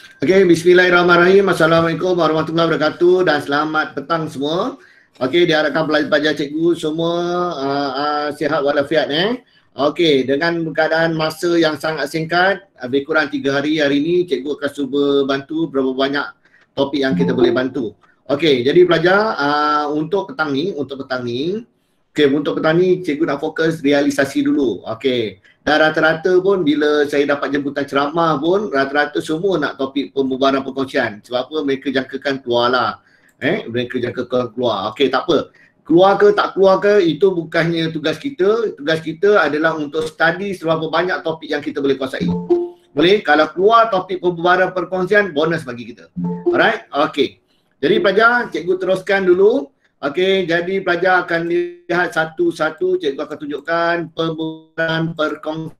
Okey, bismillahirrahmanirrahim. Assalamualaikum warahmatullahi wabarakatuh dan selamat petang semua. Okey, diharapkan pelajar cikgu semua sihat walafiat Okey, dengan keadaan masa yang sangat singkat, lebih kurang 3 hari ini cikgu akan cuba bantu berapa banyak topik yang kita boleh bantu. Okey, jadi pelajar untuk petang ni, untuk petang ni cikgu nak fokus realisasi dulu. Okey. Dan rata-rata pun bila saya dapat jemputan ceramah pun rata-rata semua nak topik pembubaran perkongsian. Sebab apa? Mereka jangkakan keluar lah. Mereka jangkakan keluar. Okey, tak apa. Keluar ke tak keluar ke itu bukannya tugas kita. Tugas kita adalah untuk study seberapa banyak topik yang kita boleh kuasai. Boleh? Kalau keluar topik pembubaran perkongsian, bonus bagi kita. Alright? Okey. Jadi pelajar, cikgu teruskan dulu. Okey, jadi pelajar akan lihat satu-satu, cikgu akan tunjukkan pembubaran perkongsian.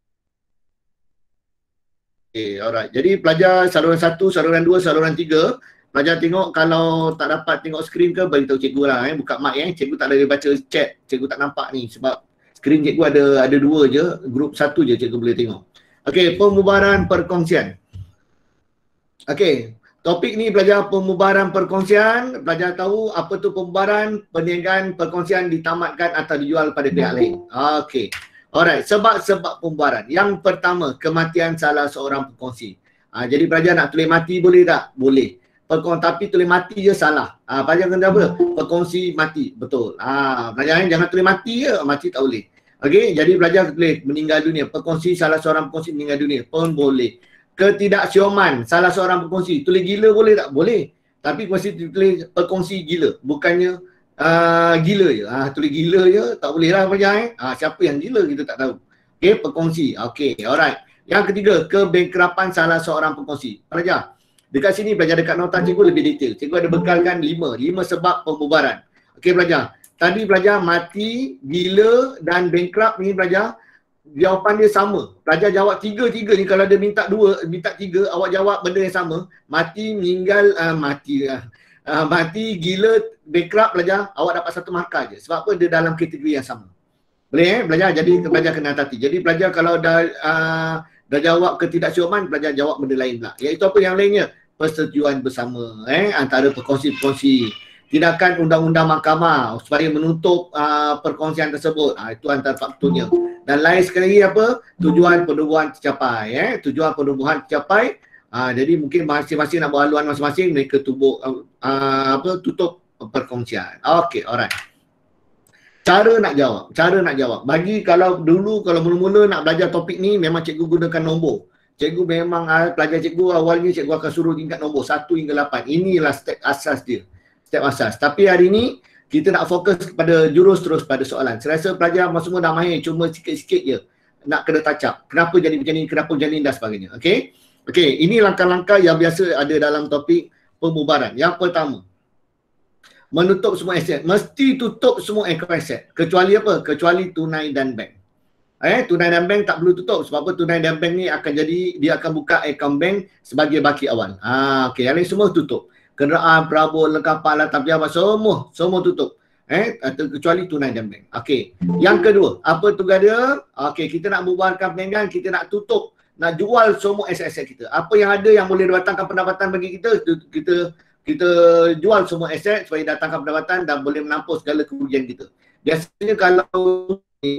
Okey, alright. Jadi pelajar saluran 1, saluran 2, saluran 3, pelajar tengok kalau tak dapat tengok skrin ke beritahu cikgu lah buka mic cikgu tak ada baca chat, cikgu tak nampak ni sebab skrin cikgu ada 2 je, grup 1 je cikgu boleh tengok. Okey, pembubaran perkongsian. Okey. Topik ni pelajar pembubaran perkongsian, pelajar tahu apa tu pembubaran, perniagaan perkongsian ditamatkan atau dijual pada pihak lain. Okey. Alright, sebab-sebab pembubaran. Yang pertama, kematian salah seorang pekongsi. Jadi pelajar nak tulis mati boleh tak? Boleh. Tapi tulis mati je salah. Pelajar kena apa? Pekongsi mati. Betul. Pelajar jangan tulis mati je, mati tak boleh. Okey, jadi pelajar tulis meninggal dunia. Pekongsi salah seorang pekongsi meninggal dunia pun boleh. Ketidaksiuman salah seorang pekongsi, tulis gila boleh tak? Boleh. Tapi mesti tulis pekongsi gila, bukannya gila je. Tulis gila je tak boleh lah pelajar siapa yang gila kita tak tahu. Okey, pekongsi. Okey, alright. Yang ketiga, kebangkrapan salah seorang pekongsi. Pelajar, dekat sini pelajar dekat nota cikgu lebih detail. Cikgu ada bekalkan 5 sebab pembubaran. Okey pelajar, tadi pelajar mati, gila dan bankrupt ni pelajar jawapan dia sama. Pelajar jawab tiga ni, kalau dia minta 2, minta 3, awak jawab benda yang sama. Mati, meninggal, mati, gila, bankrupt pelajar, awak dapat 1 markah je. Sebab apa? Dia dalam kategori yang sama. Boleh pelajar? Jadi pelajar kena hati. Jadi pelajar kalau dah jawab ketidaksiuman, pelajar jawab benda lain pula. Iaitu apa yang lainnya? Persetujuan bersama antara pekongsi-pekongsi. Tindakan undang-undang mahkamah supaya menutup perkongsian tersebut. Itu antara faktornya. Dan lain sekali lagi apa? Tujuan penubuhan tercapai. Tujuan penubuhan tercapai. Jadi mungkin masing-masing nak buat haluan masing-masing, mereka tutup perkongsian. Okey, alright. Cara nak jawab. Bagi kalau mula-mula nak belajar topik ni memang cikgu gunakan nombor. Cikgu memang pelajar cikgu awalnya cikgu akan suruh tingkat nombor 1 hingga 8. Inilah step asas dia. Step asas. Tapi hari ni kita nak fokus kepada jurus terus pada soalan. Saya rasa pelajar semua dah mahir, cuma sikit-sikit je nak kena touch up. Kenapa jadi macam ni, kenapa macam ni dan sebagainya. Okey. Okey, ini langkah-langkah yang biasa ada dalam topik pembubaran. Yang pertama, menutup semua aset. Mesti tutup semua akaun aset. Kecuali apa? Kecuali tunai dan bank. Tunai dan bank tak perlu tutup. Sebab apa? Tunai dan bank ni dia akan buka akaun bank sebagai baki awal. Okey, yang lain semua tutup. Kenderaan, perabot, lengkapan, alat pejabat, semua tutup. Kecuali tunai dan bank. Okey. Yang kedua, apa tugas dia? Okey, kita nak bubarkan perniagaan, kita nak tutup, nak jual semua aset-aset kita. Apa yang ada yang boleh datangkan pendapatan bagi kita, kita jual semua aset supaya datangkan pendapatan dan boleh menampung segala kerugian kita. Biasanya kalau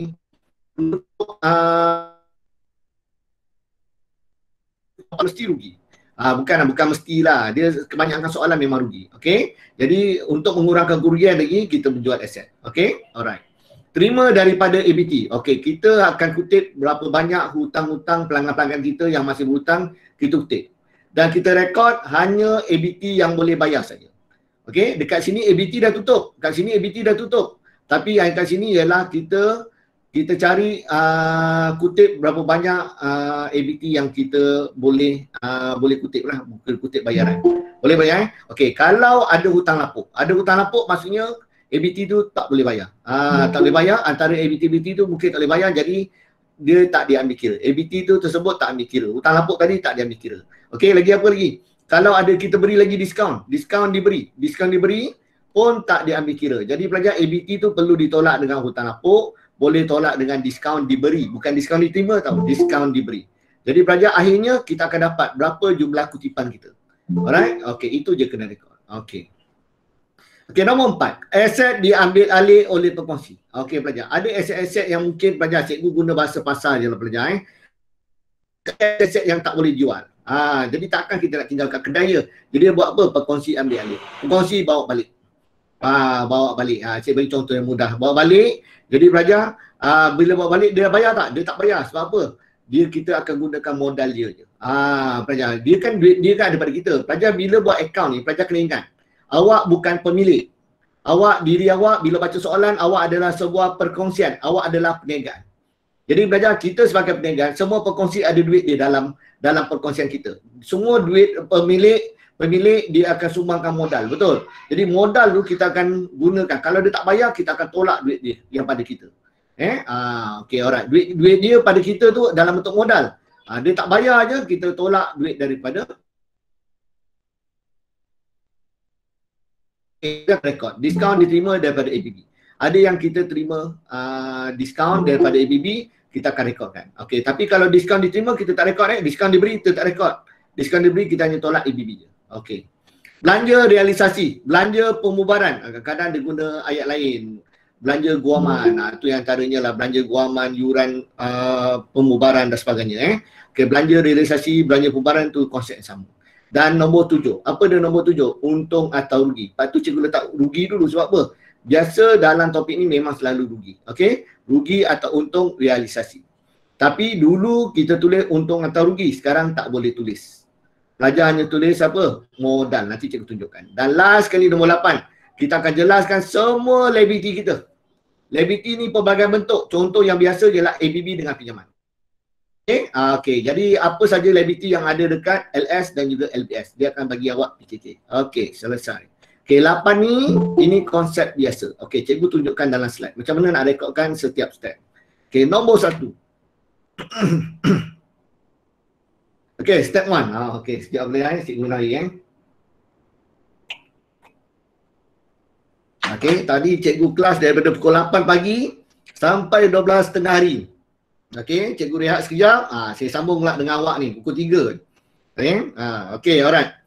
mesti rugi. Bukan mestilah. Dia kebanyakan soalan memang rugi. Okey. Jadi untuk mengurangkan kerugian lagi kita menjual aset. Okey. Alright. Terima daripada ABT. Okey, kita akan kutip berapa banyak hutang-hutang pelanggan-pelanggan kita yang masih berhutang, kita kutip. Dan kita rekod hanya ABT yang boleh bayar saja. Okey, dekat sini ABT dah tutup. Kat sini ABT dah tutup. Tapi yang kat sini ialah kita cari kutip berapa banyak ABT yang kita boleh kutip lah, bukan kutip bayaran. Boleh bayar Okey, kalau ada hutang lapuk. Ada hutang lapuk maksudnya ABT tu tak boleh bayar. Tak boleh bayar, antara ABT tu mungkin tak boleh bayar, jadi dia tak diambil kira. ABT tu tersebut tak ambil kira. Hutang lapuk tadi tak diambil kira. Okey, lagi apa lagi? Kalau ada kita beri lagi diskaun diberi pun tak diambil kira. Jadi pelajar ABT tu perlu ditolak dengan hutang lapuk, boleh tolak dengan diskaun diberi, bukan diskaun diterima tau, diskaun diberi. Jadi pelajar akhirnya kita akan dapat berapa jumlah kutipan kita. Alright? Okey, itu je kena rekod. Okey. Okey, nombor 4. Aset diambil alih oleh pekongsi. Okey pelajar, ada aset-aset yang mungkin pelajar cikgu guna bahasa pasar je lah pelajar. Aset yang tak boleh dijual. Jadi takkan kita nak tinggal kat kedai je. Jadi dia buat apa? Pekongsi ambil alih. Pekongsi bawa balik. Bawa balik. Saya bagi contoh yang mudah. Bawa balik. Jadi pelajar bila bawa balik dia bayar tak? Dia tak bayar. Sebab apa? Kita akan gunakan modal dia je. Pelajar, dia kan duit dia kan ada pada kita. Pelajar bila buat akaun ni, pelajar kena ingat. Awak bukan pemilik. Diri awak bila baca soalan, awak adalah sebuah perkongsian. Awak adalah perniagaan. Jadi belajar kita sebagai perniagaan, semua perkongsi ada duit dia dalam perkongsian kita. Semua duit pemilik dia akan sumbangkan modal, betul? Jadi modal tu kita akan gunakan. Kalau dia tak bayar, kita akan tolak duit dia yang pada kita. Okey, alright. Duit dia pada kita tu dalam bentuk modal. Dia tak bayar je, kita tolak duit daripada rekod. Diskaun diterima daripada APB. Ada yang kita terima diskaun daripada APB, kita akan rekodkan. Okey, tapi kalau diskaun diterima kita tak rekod. Diskaun diberi kita tak rekod. Diskaun diberi kita hanya tolak APB je. Okey. Belanja realisasi, belanja pembubaran. Kadang-kadang dia guna ayat lain. Belanja guaman, itu yang antaranya lah belanja guaman, yuran pembubaran dan sebagainya. Okey, belanja realisasi, belanja pembubaran tu konsep yang sama. Dan nombor 7. Apa dia nombor 7? Untung atau rugi. Lepas tu cikgu letak rugi dulu sebab apa? Biasa dalam topik ni memang selalu rugi. Okey? Rugi atau untung realisasi. Tapi dulu kita tulis untung atau rugi. Sekarang tak boleh tulis. Pelajar hanya tulis apa? Modal. Nanti cikgu tunjukkan. Dan last kali nombor 8. Kita akan jelaskan semua liability kita. Liability ni pelbagai bentuk. Contoh yang biasa ialah APB dengan pinjaman. Okey, jadi apa saja liability yang ada dekat LS dan juga LBS. Dia akan bagi awak PKK. Okey, selesai. Okey, 8 ni, ini konsep biasa. Okey, cikgu tunjukkan dalam slide. Macam mana nak rekodkan setiap step. Okey, nombor 1. Okey, step 1. Okey, sekejap boleh cikgu lari Okey, tadi cikgu kelas daripada pukul 8 pagi sampai 12 tengah hari. Okey, cikgu rehat sekejap. Saya sambung pula dengan awak ni pukul 3. Okey, alright.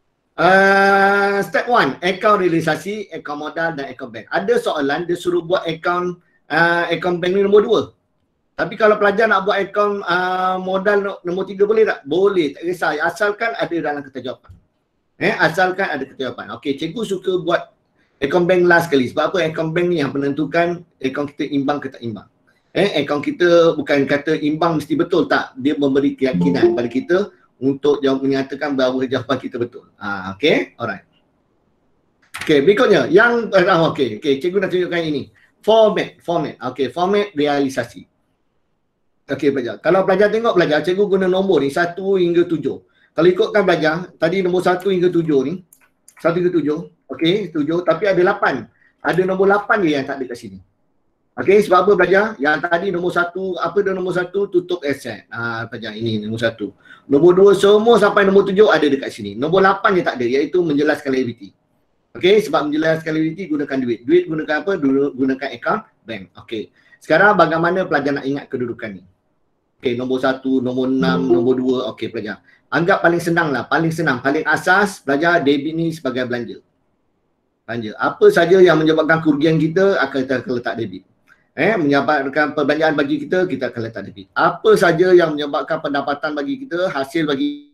Step 1, akaun realisasi, akaun modal dan akaun bank. Ada soalan dia suruh buat akaun bank ni nombor 2. Tapi kalau pelajar nak buat akaun modal nombor 3 boleh tak? Boleh, tak kisah. Asalkan ada dalam kertas jawapan. Asalkan ada kertas jawapan. Okey, cikgu suka buat akaun bank last kali. Sebab apa? Akaun bank ni yang menentukan akaun kita imbang ke tak imbang. Akaun kita bukan kata imbang mesti betul, tak. Dia memberi keyakinan pada kita untuk menyatakan bahawa jawapan kita betul. Okey, alright. Okey, berikutnya yang okey, cikgu nak tunjukkan ini. Format. Okey, format realisasi. Okey pelajar. Kalau pelajar tengok pelajar, cikgu guna nombor ni 1 hingga 7. Kalau ikutkan pelajar, tadi nombor 1 hingga 7 ni. 1 hingga 7. Okey, 7 tapi ada 8. Ada nombor 8 je yang tak ada kat sini. Okey, sebab apa pelajar? Yang tadi nombor 1, apa dia nombor 1? Tutup aset. Pelajar, ini nombor 1. Nombor 2 semua sampai nombor 7 ada dekat sini. Nombor 8 je tak ada, iaitu menjelaskan liability. Okey, sebab menjelaskan liability gunakan duit. Duit gunakan apa? Gunakan akaun bank. Okey. Sekarang bagaimana pelajar nak ingat kedudukan ni? Okey, nombor 1, nombor 6, nombor 2. Okey pelajar. Anggap paling senang lah, paling senang, paling asas pelajar debit ni sebagai belanja. Apa saja yang menyebabkan kerugian kita akan kita letak debit. Menyebabkan perbelanjaan bagi kita, kita akan letak debit. Apa saja yang menyebabkan pendapatan bagi kita, hasil bagi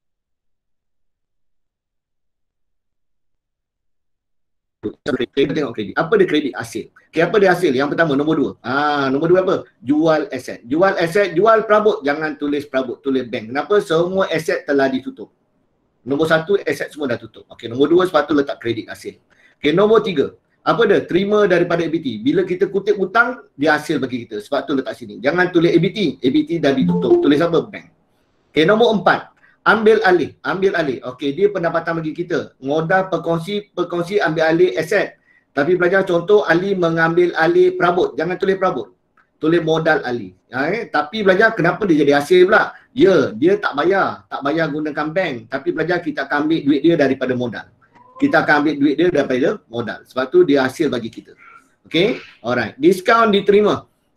kita tengok kredit. Apa dia kredit? Hasil. Okay, apa dia hasil? Yang pertama, nombor 2. Nombor 2 apa? Jual aset. Jual aset, jual perabot. Jangan tulis perabot, tulis bank. Kenapa? Semua aset telah ditutup. Nombor 1, aset semua dah tutup. Okey, nombor 2 sepatut letak kredit hasil. Okey, nombor 3. Apa dia? Terima daripada ABT. Bila kita kutip hutang, dia hasil bagi kita. Sebab tu letak sini. Jangan tulis ABT. ABT dah ditutup. Tulis apa? Bank. Okey, nombor 4. Ambil alih. Okey, dia pendapatan bagi kita. Modal perkongsi ambil alih aset. Tapi pelajar contoh alih mengambil alih perabot. Jangan tulis perabot. Tulis modal alih. Tapi pelajar kenapa dia jadi hasil pula? Ya, dia tak bayar. Tak bayar gunakan bank. Tapi pelajar kita akan ambil duit dia daripada modal. Kita akan ambil duit dia daripada modal. Sebab tu dia hasil bagi kita. Okey? Alright. Diskaun diterima.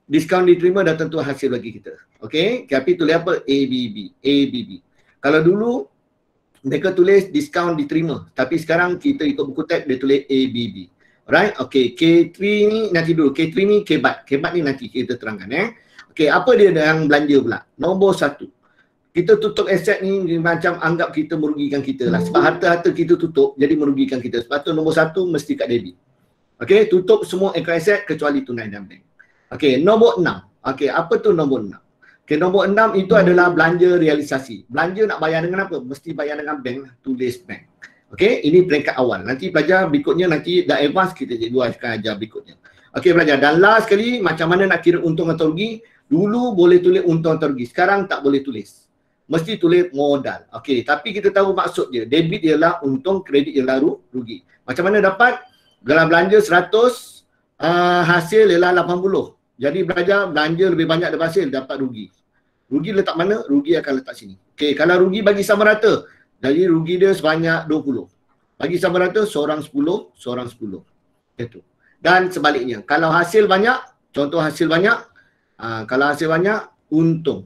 diskaun diterima dah tentu hasil bagi kita. Okey, tapi tulis apa? ABB. Kalau dulu mereka tulis diskaun diterima, tapi sekarang kita ikut buku teks dia tulis ABB. Alright, okey, K3 ni nanti dulu. K3 ni kebat. Kebat ni nanti kita terangkan Okey, apa dia yang belanja pula? Nombor 1. Kita tutup aset ni macam anggap kita merugikan kita lah. Sebab harta-harta kita tutup jadi merugikan kita. Sebab tu nombor 1 mesti kat debit. Okey, tutup semua account aset kecuali tunai dan bank. Okey, nombor 6. Okey, apa tu nombor 6? Okey, nombor 6 itu adalah belanja realisasi. Belanja nak bayar dengan apa? Mesti bayar dengan bank lah. Tulis bank. Okey, ini peringkat awal. Nanti pelajar berikutnya nanti dah advance kita cikgu akan ajar berikutnya. Okey pelajar, dan last sekali macam mana nak kira untung atau rugi? Dulu boleh tulis untung atau rugi. Sekarang tak boleh tulis. Mesti tulis modal. Okey, tapi kita tahu maksud dia. Debit ialah untung, kredit ialah rugi. Macam mana dapat? Kalau belanja 100, hasil ialah 80. Jadi belajar belanja lebih banyak daripada hasil, dapat rugi. Rugi letak mana? Rugi akan letak sini. Okey, kalau rugi bagi sama rata, jadi rugi dia sebanyak 20. Bagi sama rata, seorang 10, seorang 10. Itu. Dan sebaliknya, kalau hasil banyak, contoh hasil banyak, kalau hasil banyak, untung.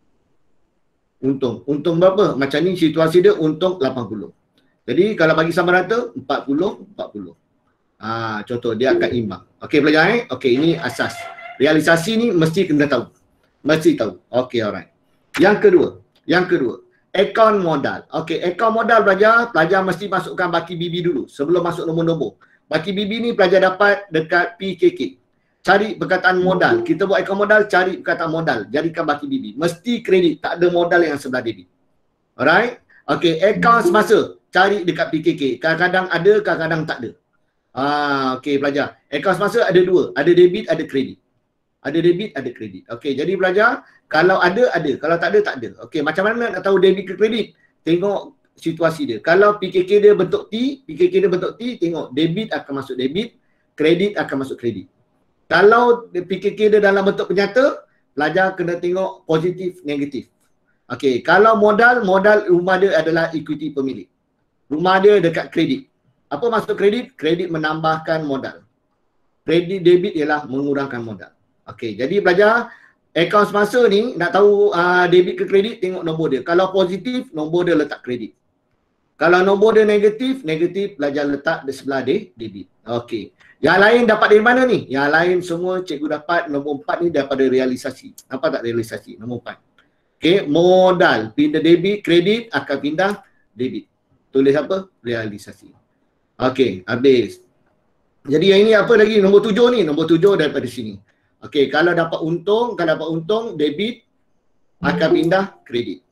Untung berapa? Macam ni situasi dia untung 80. Jadi kalau bagi sama rata 40. Contoh dia akan imbang. Okey pelajar Okey, ini asas. Realisasi ni mesti kena tahu. Mesti tahu. Okey, alright. Yang kedua, akaun modal. Okey, akaun modal pelajar mesti masukkan baki BB dulu sebelum masuk nombor-nombor. Baki BB ni pelajar dapat dekat PKK. Cari perkataan modal. Kita buat akaun modal, cari perkataan modal. Jadikan baki BB. Mesti kredit, tak ada modal yang sebelah debit. Alright? Okey, akaun semasa. Cari dekat PKK. Kadang-kadang ada, kadang-kadang tak ada. Okey pelajar. Akaun semasa ada dua. Ada debit, ada kredit. Ada debit, ada kredit. Okey, jadi pelajar, kalau ada, ada. Kalau tak ada, tak ada. Okey, macam mana nak tahu debit ke kredit? Tengok situasi dia. Kalau PKK dia bentuk T, tengok debit akan masuk debit, kredit akan masuk kredit. Kalau PKK dia dalam bentuk penyata, pelajar kena tengok positif, negatif. Okey, kalau modal rumah dia adalah equity pemilik. Rumah dia dekat kredit. Apa maksud kredit? Kredit menambahkan modal. Kredit debit ialah mengurangkan modal. Okey, jadi pelajar, akaun semasa ni nak tahu debit ke kredit, tengok nombor dia. Kalau positif, nombor dia letak kredit. Kalau nombor dia negatif, pelajar letak di sebelah debit. Okey. Yang lain dapat dari mana ni? Yang lain semua cikgu dapat nombor 4 ni daripada realisasi. Nampak tak realisasi? Nombor 4. Okey, modal. Pindah debit, kredit akan pindah debit. Tulis apa? Realisasi. Okey, habis. Jadi yang ini apa lagi? Nombor 7 ni. Nombor 7 daripada sini. Okey, kalau dapat untung, debit akan pindah kredit.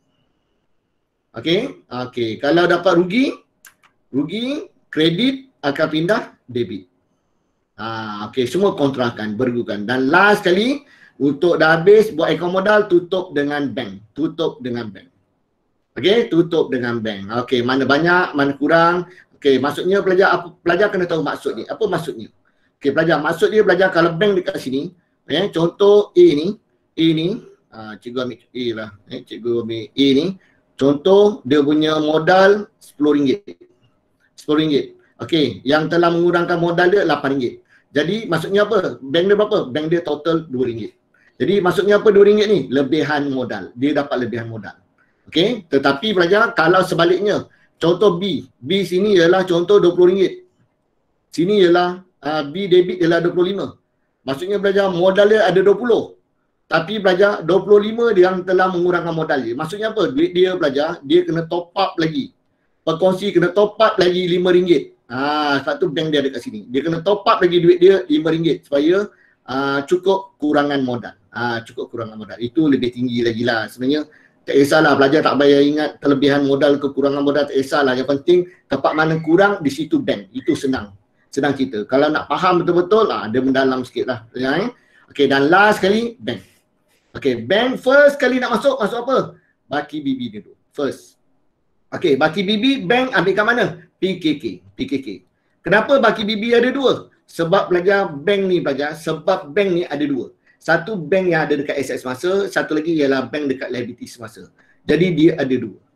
Okey, kalau dapat rugi, kredit akan pindah debit. Okey, semua kontrakan, berguguran. Dan last sekali, untuk dah habis buat akaun modal, tutup dengan bank. Okey, tutup dengan bank. Okey, mana banyak, mana kurang. Okey, maksudnya pelajar kena tahu maksud ni. Apa maksudnya? Okey, pelajar, maksud dia pelajar kalau bank dekat sini, contoh A ni, cikgu ambil A lah. Cikgu ambil A ni. Contoh dia punya modal RM10. RM10. Okey, yang telah mengurangkan modal dia RM8. Jadi maksudnya apa? Bank dia berapa? Bank dia total RM2. Jadi maksudnya apa RM2 ni? Lebihan modal. Dia dapat lebihan modal. Okey, tetapi pelajar kalau sebaliknya, contoh B sini ialah contoh RM20. Sini ialah B debit ialah RM25. Maksudnya pelajar modal dia ada 20. Tapi pelajar 25 dia yang telah mengurangkan modal dia. Maksudnya apa? Duit dia pelajar, dia kena top up lagi. Perkongsi kena top up lagi RM5. Sebab tu bank dia ada kat sini. Dia kena top up lagi duit dia RM5 supaya cukup kurangan modal. Itu lebih tinggi lagi lah. Sebenarnya tak kisahlah pelajar tak payah ingat kelebihan modal, kekurangan modal, tak kisahlah. Yang penting tempat mana kurang, di situ bank. Itu senang kita. Kalau nak faham betul-betul, dia mendalam sikit lah. Okey, dan last sekali, bank. Okey, bank first kali nak masuk apa? Baki BB dulu. First. Okey, baki BB, bank ambil kat mana? PKK. Kenapa baki BB ada dua? Sebab pelajar bank ni ada dua. Satu bank yang ada dekat aset semasa, satu lagi ialah bank dekat liability semasa. Jadi dia ada dua.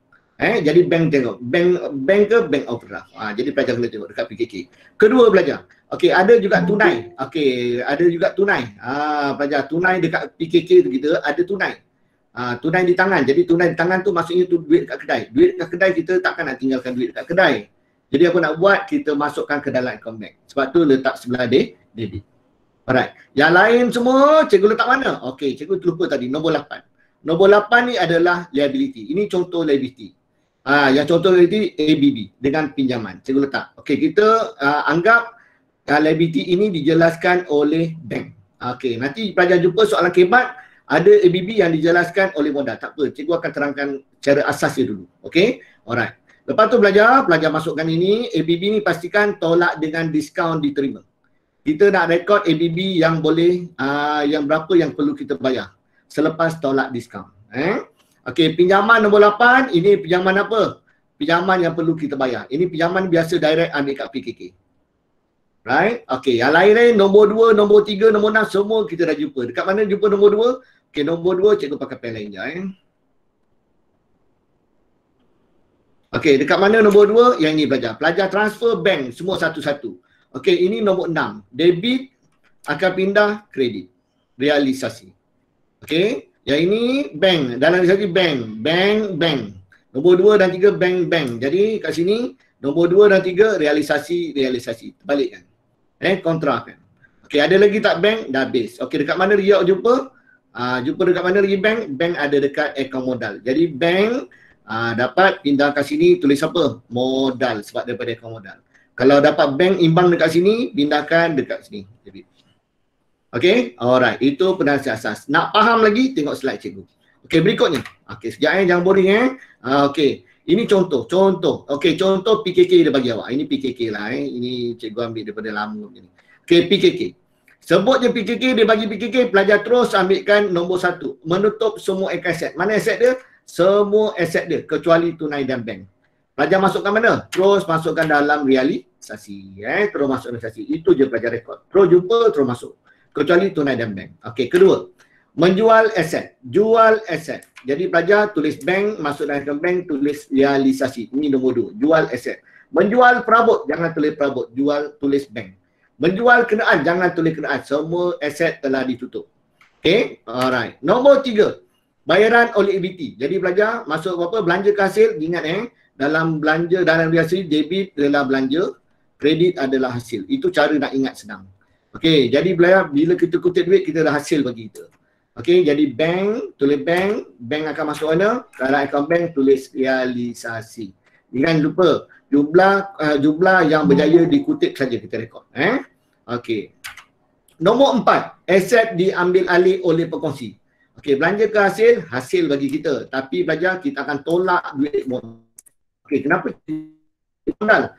Jadi bank tengok, bank ke bank overdraft. Jadi pelajar kena tengok dekat PKK. Kedua pelajar. Okey, ada juga tunai. Okey, ada juga tunai. Pelajar tunai dekat PKK tu kita ada tunai. Tunai di tangan. Jadi tunai di tangan tu maksudnya tu duit dekat kedai. Duit dekat kedai kita takkan nak tinggalkan duit dekat kedai. Jadi apa nak buat? Kita masukkan ke dalam account bank. Sebab tu letak sebelah debit. Alright. Yang lain semua cikgu letak mana? Okey, cikgu terlupa tadi nombor 8. Nombor 8 ni adalah liability. Ini contoh liability. Yang contoh liability ABB dengan pinjaman. Cikgu letak. Okey, kita anggap liability ini dijelaskan oleh bank. Okey, nanti pelajar jumpa soalan khidmat ada ABB yang dijelaskan oleh modal. Tak apa, cikgu akan terangkan cara asas dia dulu. Okey? Alright. Lepas tu pelajar masukkan ini, ABB ni pastikan tolak dengan diskaun diterima. Kita nak rekod ABB yang boleh yang berapa yang perlu kita bayar selepas tolak diskaun. Okey, pinjaman nombor 8, ini pinjaman apa? Pinjaman yang perlu kita bayar. Ini pinjaman biasa direct ambil kat PKK. Right? Okey, yang lain nombor 2, nombor 3, nombor 6 semua kita dah jumpa. Dekat mana jumpa nombor 2? Okey, nombor 2 cikgu pakai pen lain je. Okey, dekat mana nombor 2? Yang ini pelajar. Pelajar transfer bank semua satu-satu. Okey, ini nombor 6. Debit akan pindah kredit. Realisasi. Okey. Yang ini bank, dalam realisasi bank. Nombor 2 dan 3 bank. Jadi kat sini nombor 2 dan 3 realisasi. Terbalikkan. Kontra kan. Okey, ada lagi tak bank? Dah habis. Okey, dekat mana Riak jumpa? Jumpa dekat mana lagi bank? Bank ada dekat akaun modal. Jadi bank dapat pindah kat sini tulis apa? Modal sebab daripada akaun modal. Kalau dapat bank imbang dekat sini, pindahkan dekat sini. Jadi okey, alright. Itu penasihat asas. Nak faham lagi, tengok slide cikgu. Okey, berikutnya. Okey, sekejap jangan boring okey, ini contoh. Okey, contoh PKK dia bagi awak. Ini PKK lah Ini cikgu ambil daripada lama ni. Okey, PKK. Sebut je PKK, dia bagi PKK, pelajar terus ambilkan nombor 1. Menutup semua aset. Mana aset dia? Semua aset dia, kecuali tunai dan bank. Pelajar masukkan mana? Terus masukkan dalam realisasi. Terus masuk realisasi. Itu je pelajar rekod. Terus jumpa, terus masuk. Kecuali tunai dan bank. Okey, kedua. Menjual aset. Jual aset. Jadi pelajar tulis bank, masuk dalam bank, tulis realisasi. Ini nombor 2. Jual aset. Menjual perabot, jangan tulis perabot. Tulis bank. Menjual kenderaan, jangan tulis kenderaan. Semua aset telah ditutup. Okey, alright. Nombor 3. Bayaran oleh EBT. Jadi pelajar masuk apa? Belanja ke hasil. Ingat dalam belanja, dalam realisasi, debit adalah belanja. Kredit adalah hasil. Itu cara nak ingat senang. Okey, jadi bila kita kutip duit, kita dah hasil bagi kita. Okey, jadi bank, tulis bank akan masuk mana? Dalam akaun bank, tulis realisasi. Jangan lupa, jumlah yang berjaya dikutip saja kita rekod. Okey. Nombor 4, aset diambil alih oleh pekongsi. Okey, belanja ke hasil bagi kita. Tapi pelajar, kita akan tolak duit modal. Okey, kenapa modal?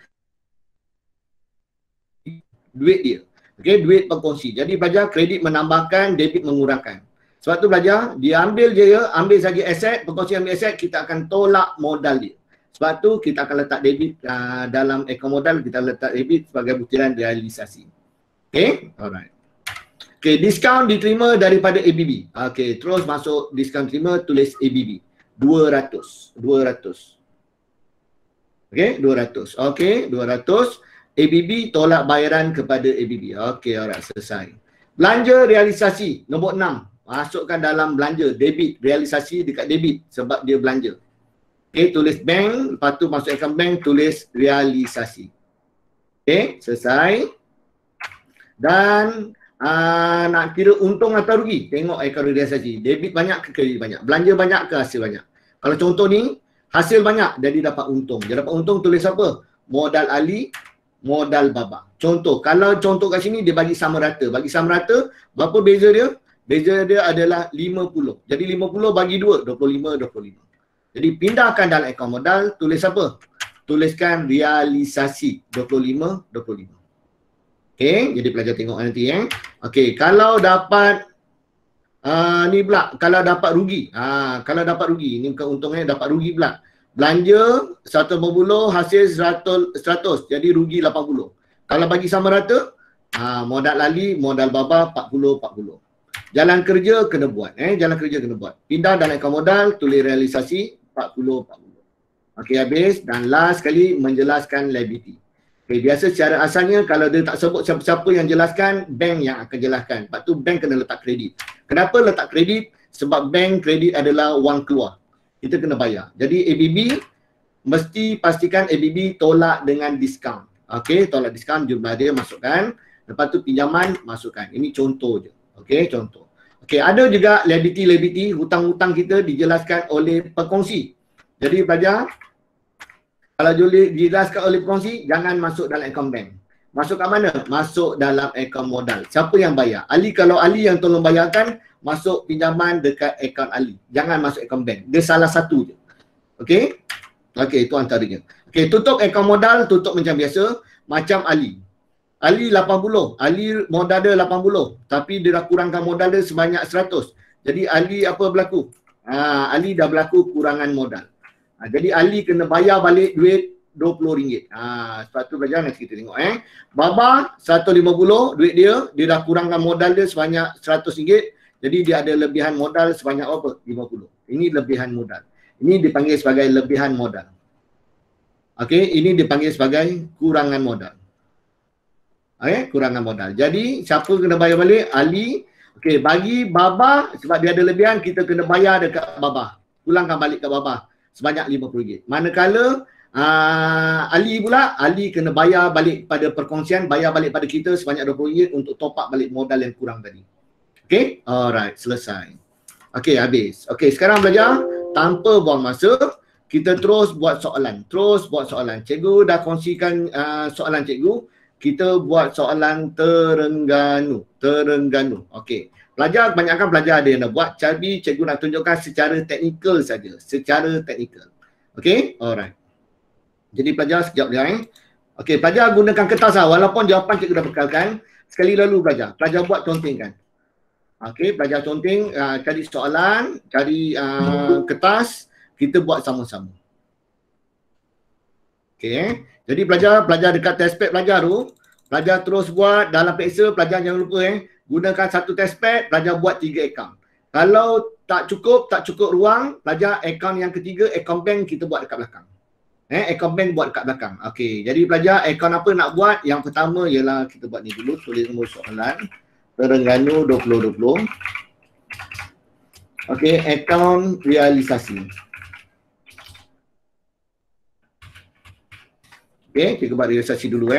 Duit dia. Okey, duit pengkongsi. Jadi pelajar kredit menambahkan, debit mengurangkan. Sebab tu pelajar, dia ambil ambil saja aset, pengkongsi ambil aset, kita akan tolak modal dia. Sebab tu kita akan letak debit dalam akaun modal, kita letak debit sebagai butiran realisasi. Okey, alright. Okey, diskaun diterima daripada ABB. Okey, terus masuk diskaun terima, tulis ABB. 200. Okey, 200. Okey, 200. ABB tolak bayaran kepada ABB. Okey, alright, selesai. Belanja realisasi nombor 6. Masukkan dalam belanja debit, realisasi dekat debit sebab dia belanja. Okey, tulis bank, lepas tu masuk akaun bank, tulis realisasi. Okey, selesai. Dan nak kira untung atau rugi, tengok akaun realisasi. Debit banyak ke kredit banyak? Belanja banyak ke hasil banyak? Kalau contoh ni, hasil banyak jadi dapat untung. Dia dapat untung tulis apa? Modal ali, modal baba. Contoh, kalau contoh kat sini dia bagi sama rata. Bagi sama rata, berapa beza dia? Beza dia adalah 50. Jadi 50 bagi 2, 25. Jadi pindahkan dalam akaun modal, tulis apa? Tuliskan realisasi 25. Okey, jadi pelajar tengok nanti Okey, kalau dapat ni pula, kalau dapat rugi. Kalau dapat rugi, ni bukan untungnya, dapat rugi pula. Belanja 150, hasil 100, jadi rugi 80. Kalau bagi sama rata, modal lali, modal baba 40. Jalan kerja kena buat. Jalan kerja kena buat. Pindah dalam akaun modal, tulis realisasi 40. Okey, habis. Dan last sekali menjelaskan liability. Okey, biasa secara asalnya kalau dia tak sebut siapa-siapa yang jelaskan, bank yang akan jelaskan. Sebab tu bank kena letak kredit. Kenapa letak kredit? Sebab bank kredit adalah wang keluar. Kita kena bayar. Jadi ABB mesti pastikan ABB tolak dengan diskaun. Okey, tolak diskaun, jumlah dia masukkan. Lepas tu pinjaman masukkan. Ini contoh je. Okey, contoh. Okey, ada juga liability, hutang-hutang kita dijelaskan oleh pekongsi. Jadi pelajar, kalau dijelaskan oleh pekongsi, jangan masuk dalam akaun bank. Masuk kat mana? Masuk dalam akaun modal. Siapa yang bayar? Ali, kalau Ali yang tolong bayarkan, masuk pinjaman dekat akaun Ali. Jangan masuk akaun bank. Dia salah satu je. Okey? Okey, itu antaranya. Okey, tutup akaun modal, tutup macam biasa. Macam Ali. Ali 80, Ali modal dia 80, tapi dia dah kurangkan modal dia sebanyak 100. Jadi Ali apa berlaku? Ali dah berlaku kurangan modal. Jadi Ali kena bayar balik duit RM20. Sebab tu belajar nanti kita tengok Baba 150 duit dia dah kurangkan modal dia sebanyak RM100. Jadi dia ada lebihan modal sebanyak apa? 50. Ini lebihan modal. Ini dipanggil sebagai lebihan modal. Okey, ini dipanggil sebagai kurangan modal. Kurangan modal. Jadi siapa kena bayar balik? Ali. Okey, bagi Baba sebab dia ada lebihan, kita kena bayar dekat Baba. Pulangkan balik ke Baba sebanyak RM50. Manakala Ali pula, Ali kena bayar balik pada perkongsian, bayar balik pada kita sebanyak RM20 untuk top up balik modal yang kurang tadi. Okey? Alright, selesai. Okey, habis. Okey, sekarang belajar tanpa buang masa, kita terus buat soalan. Cikgu dah kongsikan soalan cikgu. Kita buat soalan Terengganu. Okey. Pelajar, kebanyakan pelajar ada yang nak buat. Tapi cikgu nak tunjukkan secara teknikal saja. Secara teknikal. Okey? Alright. Jadi pelajar sekejap dia Okey, pelajar gunakan kertas lah. Walaupun jawapan cikgu dah bekalkan. Sekali lalu pelajar. Pelajar buat contengkan. Okey, pelajar conteng. Cari soalan. Cari kertas. Kita buat sama-sama. Okey. Jadi pelajar dekat test pad pelajar tu, pelajar terus buat dalam peksa. Pelajar jangan lupa gunakan satu test pad, pelajar buat 3 akaun. Kalau tak cukup ruang, pelajar akaun yang ketiga, akaun bank kita buat dekat belakang. Akaun bank buat dekat belakang. Okey, jadi pelajar akaun apa nak buat? Yang pertama ialah kita buat ni dulu, tulis nombor soalan Terengganu 2020. Okey, akaun realisasi. Okey, kita buat realisasi dulu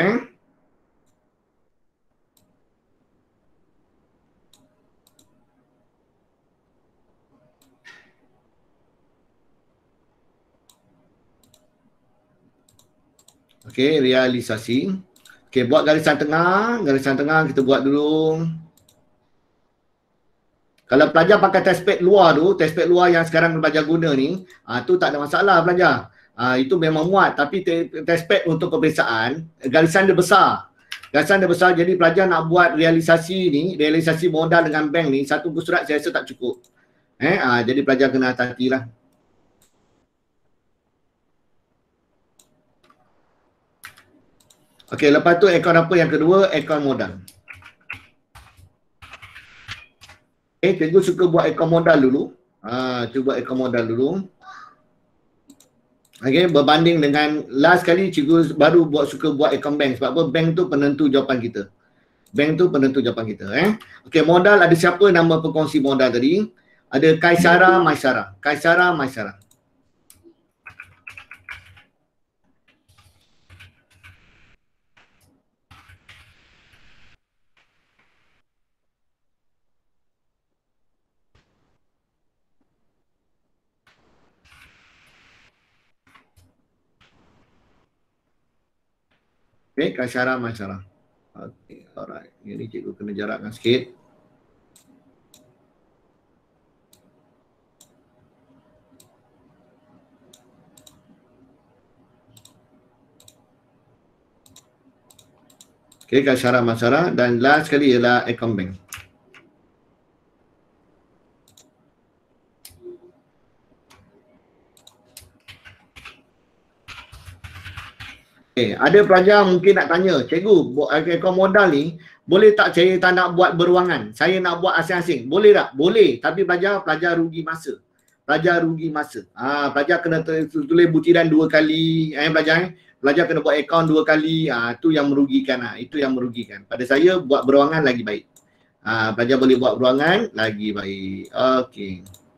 Okey, realisasi. Okey, buat garisan tengah kita buat dulu. Kalau pelajar pakai test pad luar tu, test pad luar yang sekarang pelajar guna ni, tu tak ada masalah pelajar. Itu memang muat, tapi test pad untuk peperiksaan, garisan dia besar. Jadi pelajar nak buat realisasi modal dengan bank ni, satu buku surat saya rasa tak cukup. Jadi pelajar kena hati-hatilah. Okey, lepas tu akaun apa yang kedua? Akaun modal. Cikgu suka buat akaun modal dulu. Cuba akaun modal dulu. Okey, berbanding dengan last kali cikgu baru suka buat akaun bank. Sebab apa? Bank tu penentu jawapan kita. Okey, modal ada siapa nama pekongsi modal tadi? Ada Kaisara Maisara. Okey, Kaisara Maisara. Okey, alright. Ini cikgu kena jarakkan sikit. Okey, Kaisara Maisara dan last sekali ialah akaun bank. Ada pelajar mungkin nak tanya, cikgu, akaun modal ni boleh tak saya tak nak buat beruangan? Saya nak buat asing-asing. Boleh tak? Boleh, tapi pelajar rugi masa. pelajar rugi masa. Pelajar kena tulis butiran 2 kali, pelajar pelajar kena buat akaun 2 kali, itu yang merugikan. Itu yang merugikan. Pada saya buat beruangan lagi baik. Pelajar boleh buat beruangan lagi baik. Okey.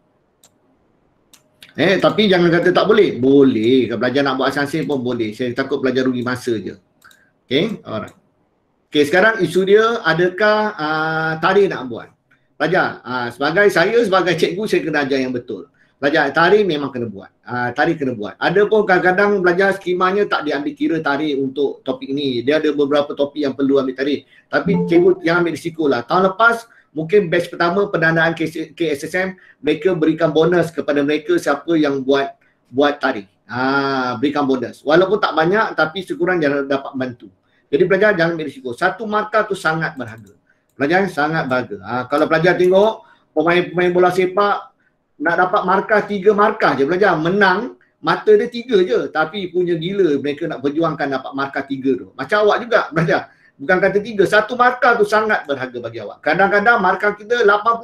Tapi jangan kata tak boleh. Boleh. Kalau pelajar nak buat asasing pun boleh. Saya takut pelajar rugi masa je. Okay, alright. Okay, sekarang isu dia, adakah tarikh nak buat? Pelajar, sebagai cikgu, saya kena ajar yang betul. Pelajar, tarikh memang kena buat. Tarikh kena buat. Ada pun kadang-kadang pelajar skemanya tak diambil kira tarikh untuk topik ni. Dia ada beberapa topik yang perlu ambil tarikh. Tapi cikgu jangan ambil risiko lah. Tahun lepas, mungkin batch pertama pendanaan KSSM, mereka berikan bonus kepada mereka siapa yang buat tarikh. Berikan bonus. Walaupun tak banyak, tapi sekurang-kurangnya dapat bantu. Jadi pelajar jangan ambil risiko. Satu markah tu sangat berharga. Pelajar sangat berharga. Kalau pelajar tengok pemain bola sepak nak dapat markah 3 markah je pelajar, menang, mata dia 3 je. Tapi punya gila mereka nak perjuangkan dapat markah 3 tu. Macam awak juga pelajar. Bukan kata 3, satu markah tu sangat berharga bagi awak. Kadang-kadang markah kita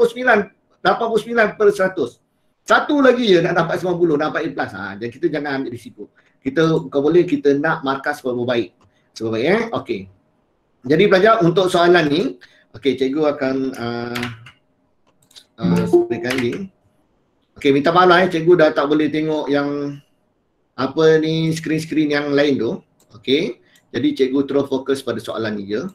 89%. Satu lagi je nak dapat 90, dapat A+. Jadi kita jangan ambil risiko. Kita kalau boleh kita nak markah seberapa baik. Okey. Jadi pelajar untuk soalan ni, okey, cikgu akan berikan link. Okey, minta maaf lah cikgu dah tak boleh tengok yang apa ni skrin-skrin yang lain tu. Okey. Jadi cikgu terus fokus pada soalan ni je.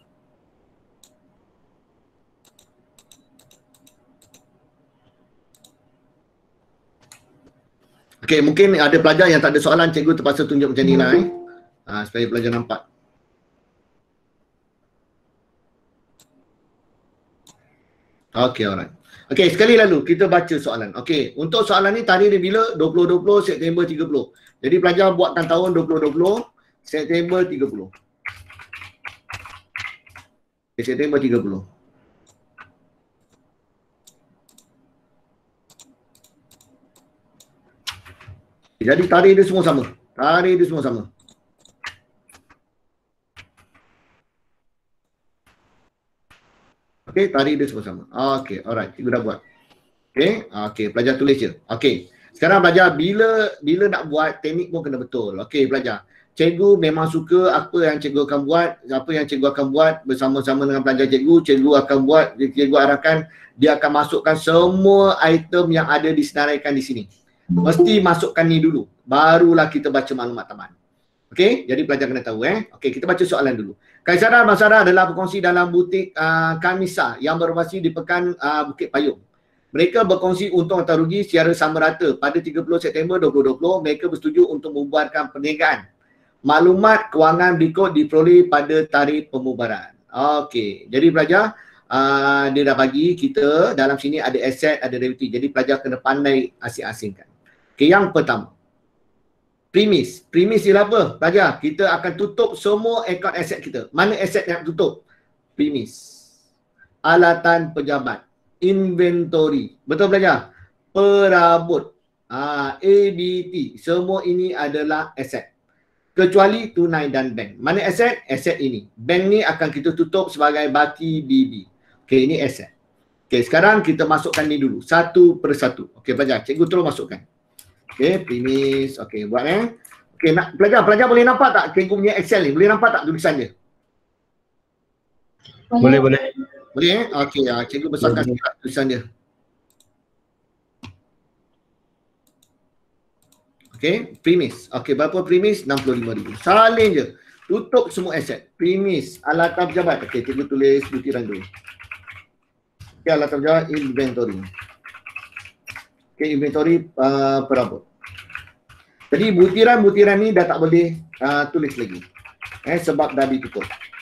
Okey, mungkin ada pelajar yang tak ada soalan, cikgu terpaksa tunjuk macam ni lah supaya pelajar nampak. Okey, alright. Okey, sekali lalu kita baca soalan. Okey, untuk soalan ni tarikh dia bila? 2020 September 30. Jadi pelajar buatkan tahun 2020 September 30. September 30. Jadi tarikh dia semua sama. Okey, tarikh dia semua sama. Okey, alright. Cikgu dah buat. Okey, pelajar tulis je. Okey. Sekarang pelajar bila nak buat teknik pun kena betul. Okey, pelajar. Cikgu memang suka apa yang cikgu akan buat, bersama-sama dengan pelajar cikgu akan buat, cikgu arahkan dia akan masukkan semua item yang ada disenaraikan di sini. Mesti masukkan ni dulu, barulah kita baca maklumat taman. Okey, jadi pelajar kena tahu Okey, kita baca soalan dulu. Kaisaran Masara adalah berkongsi dalam butik Kamisa yang berlokasi di Pekan Bukit Payung. Mereka berkongsi untung atau rugi secara sama rata. Pada 30 September 2020, mereka bersetuju untuk membubarkan perniagaan. Maklumat kewangan berikut diperoleh pada tarikh pembubaran. Okey, jadi pelajar dia dah bagi kita dalam sini ada aset, ada liability. Jadi pelajar kena pandai asing-asingkan. Okey, yang pertama. Premis. Premis ialah apa? Pelajar, kita akan tutup semua akaun aset kita. Mana aset yang tutup? Premis. Alatan pejabat. Inventory. Betul pelajar? Perabot. ABT. Semua ini adalah aset. Kecuali tunai dan bank. Mana aset? Aset ini. Bank ni akan kita tutup sebagai baki BB. Okey, ini aset. Okey, sekarang kita masukkan ni dulu. Satu persatu. Okey, pelajar. Cikgu terus masukkan. Okey, premis. Okey, buat Okey, pelajar boleh nampak tak cikgu punya Excel ni? Boleh nampak tak tulisan dia? Boleh. Boleh Okey, cikgu besarkan sikit tulisan dia. Okey, premis. Okey, berapa premis? 65,000. Salin je. Tutup semua aset. Premis, alatan pejabat. Okey, cikgu tulis butiran dulu. Okey, alatan pejabat, inventory. Okey, inventory perabot. Jadi butiran-butiran ni dah tak boleh tulis lagi. Sebab dah ditutup.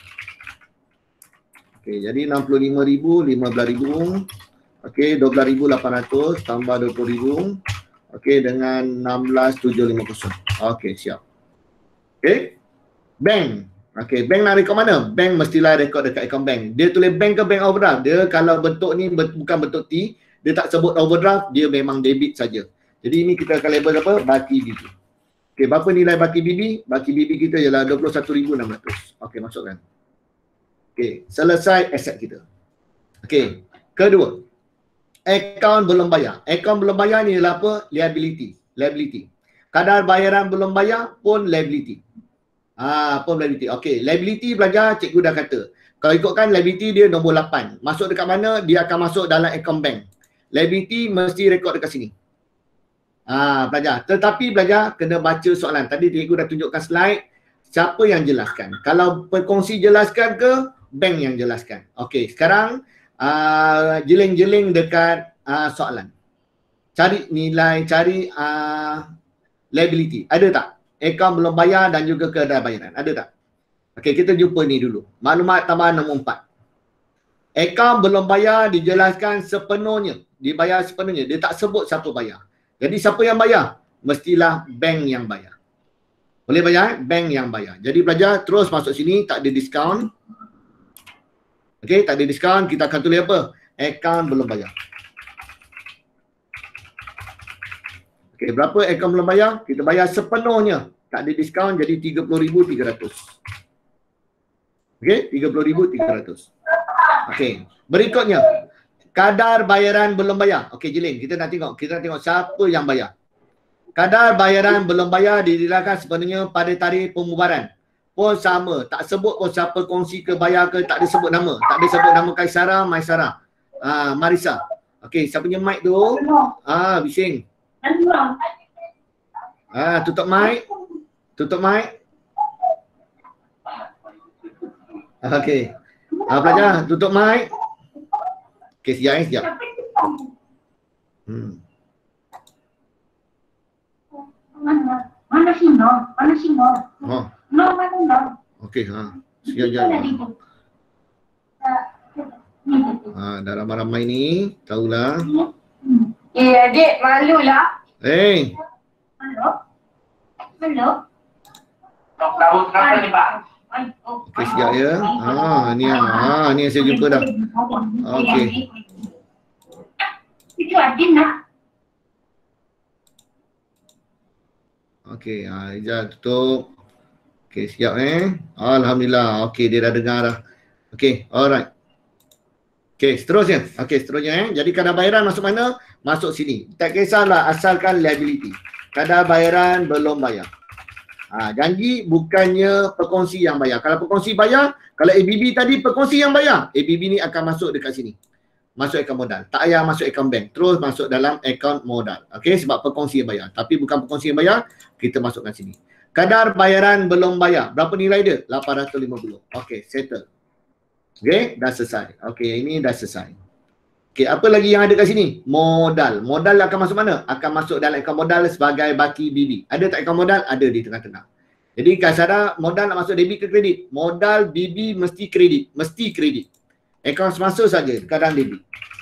Okey, jadi 65,000, 15,000. Okey, 12,800 tambah 20,000. Okey, dengan 16,750. Okey, siap. Okey. Bank. Okey, bank nak rekod mana? Bank mestilah rekod dekat akaun bank. Dia tulis bank ke bank overdraft? Dia kalau bentuk ni bukan bentuk T, dia tak sebut overdraft, dia memang debit saja. Jadi ini kita akan label apa? Baki BB. Okey, berapa nilai baki BB? Baki BB kita ialah 21,600. Okey, masukkan. Okey, selesai aset kita. Okey, kedua. akaun belum bayar. Akaun belum bayar ni adalah apa? Liability. Liability. Kadar bayaran belum bayar pun liability. Pun liability. Okey, liability pelajar cikgu dah kata. Kalau ikutkan liability dia nombor 8. Masuk dekat mana? Dia akan masuk dalam akaun bank. Liability mesti rekod dekat sini. Pelajar. Tetapi pelajar kena baca soalan. Tadi cikgu dah tunjukkan slide. Siapa yang jelaskan? Kalau perkongsi jelaskan ke bank yang jelaskan? Okey, sekarang jeling-jeling dekat soalan. Cari nilai, cari liability. Ada tak? Akaun belum bayar dan juga kadar bayaran. Ada tak? Okey, kita jumpa ni dulu. Maklumat tambahan nombor 4. Akaun belum bayar dijelaskan sepenuhnya. Dibayar sepenuhnya. Dia tak sebut siapa bayar. Jadi siapa yang bayar? Mestilah bank yang bayar. Boleh bayar? Bank yang bayar. Jadi pelajar terus masuk sini, tak ada diskaun. Okey, tak ada diskaun. Kita akan tulis apa? Akaun belum bayar. Okey, berapa akaun belum bayar? Kita bayar sepenuhnya. Tak ada diskaun, jadi 30,300. Okey, 30,300. Okey, berikutnya. Kadar bayaran belum bayar. Okey, Jilin, kita nak tengok. Kita nak tengok siapa yang bayar. Kadar bayaran belum bayar dijelaskan sepenuhnya pada tarikh pembubaran. Pun sama. Tak sebut pun siapa kongsi ke bayar ke. Tak ada sebut nama. Tak ada sebut nama Kaisara, Maisara. Marisa. Okey, siapa punya mic tu? Bising. Tutup mic. Tutup mic. Okey. Pelajar, tutup mic. Okey, sekejap. Mana sino? Mana sino? No, mana no? Okey, sekejap. Dah ramai-ramai ni, tahulah. Adik, malu lah. Halo? Halo? Tahu kenapa ni, Pak? Okey, sekejap ya. Ni yang saya jumpa dah. Okey. Itu Adin nak. Okey, Ijaz tutup. Okey, siap Alhamdulillah. Okey, dia dah dengar dah. Okey, alright. Okey, seterusnya. Jadi kadar bayaran masuk mana? Masuk sini. Tak kisahlah, asalkan liability. Kadar bayaran belum bayar. Janji bukannya perkongsi yang bayar. Kalau perkongsi bayar, kalau ABB tadi perkongsi yang bayar, ABB ni akan masuk dekat sini. Masuk akaun modal. Tak payah masuk akaun bank. Terus masuk dalam akaun modal. Okey, sebab perkongsi yang bayar. Tapi bukan perkongsi yang bayar, kita masukkan sini. Kadar bayaran belum bayar. Berapa nilai dia? 850. Okey, settle. Okey, dah selesai. Okey, ini dah selesai. Okey, apa lagi yang ada kat sini? Modal. Modal akan masuk mana? Akan masuk dalam akaun modal sebagai baki BB. Ada tak akaun modal? Ada di tengah-tengah. Jadi kasar modal nak masuk debit ke kredit? Modal BB mesti kredit. Mesti kredit. Akaun semasa saja kadang debit.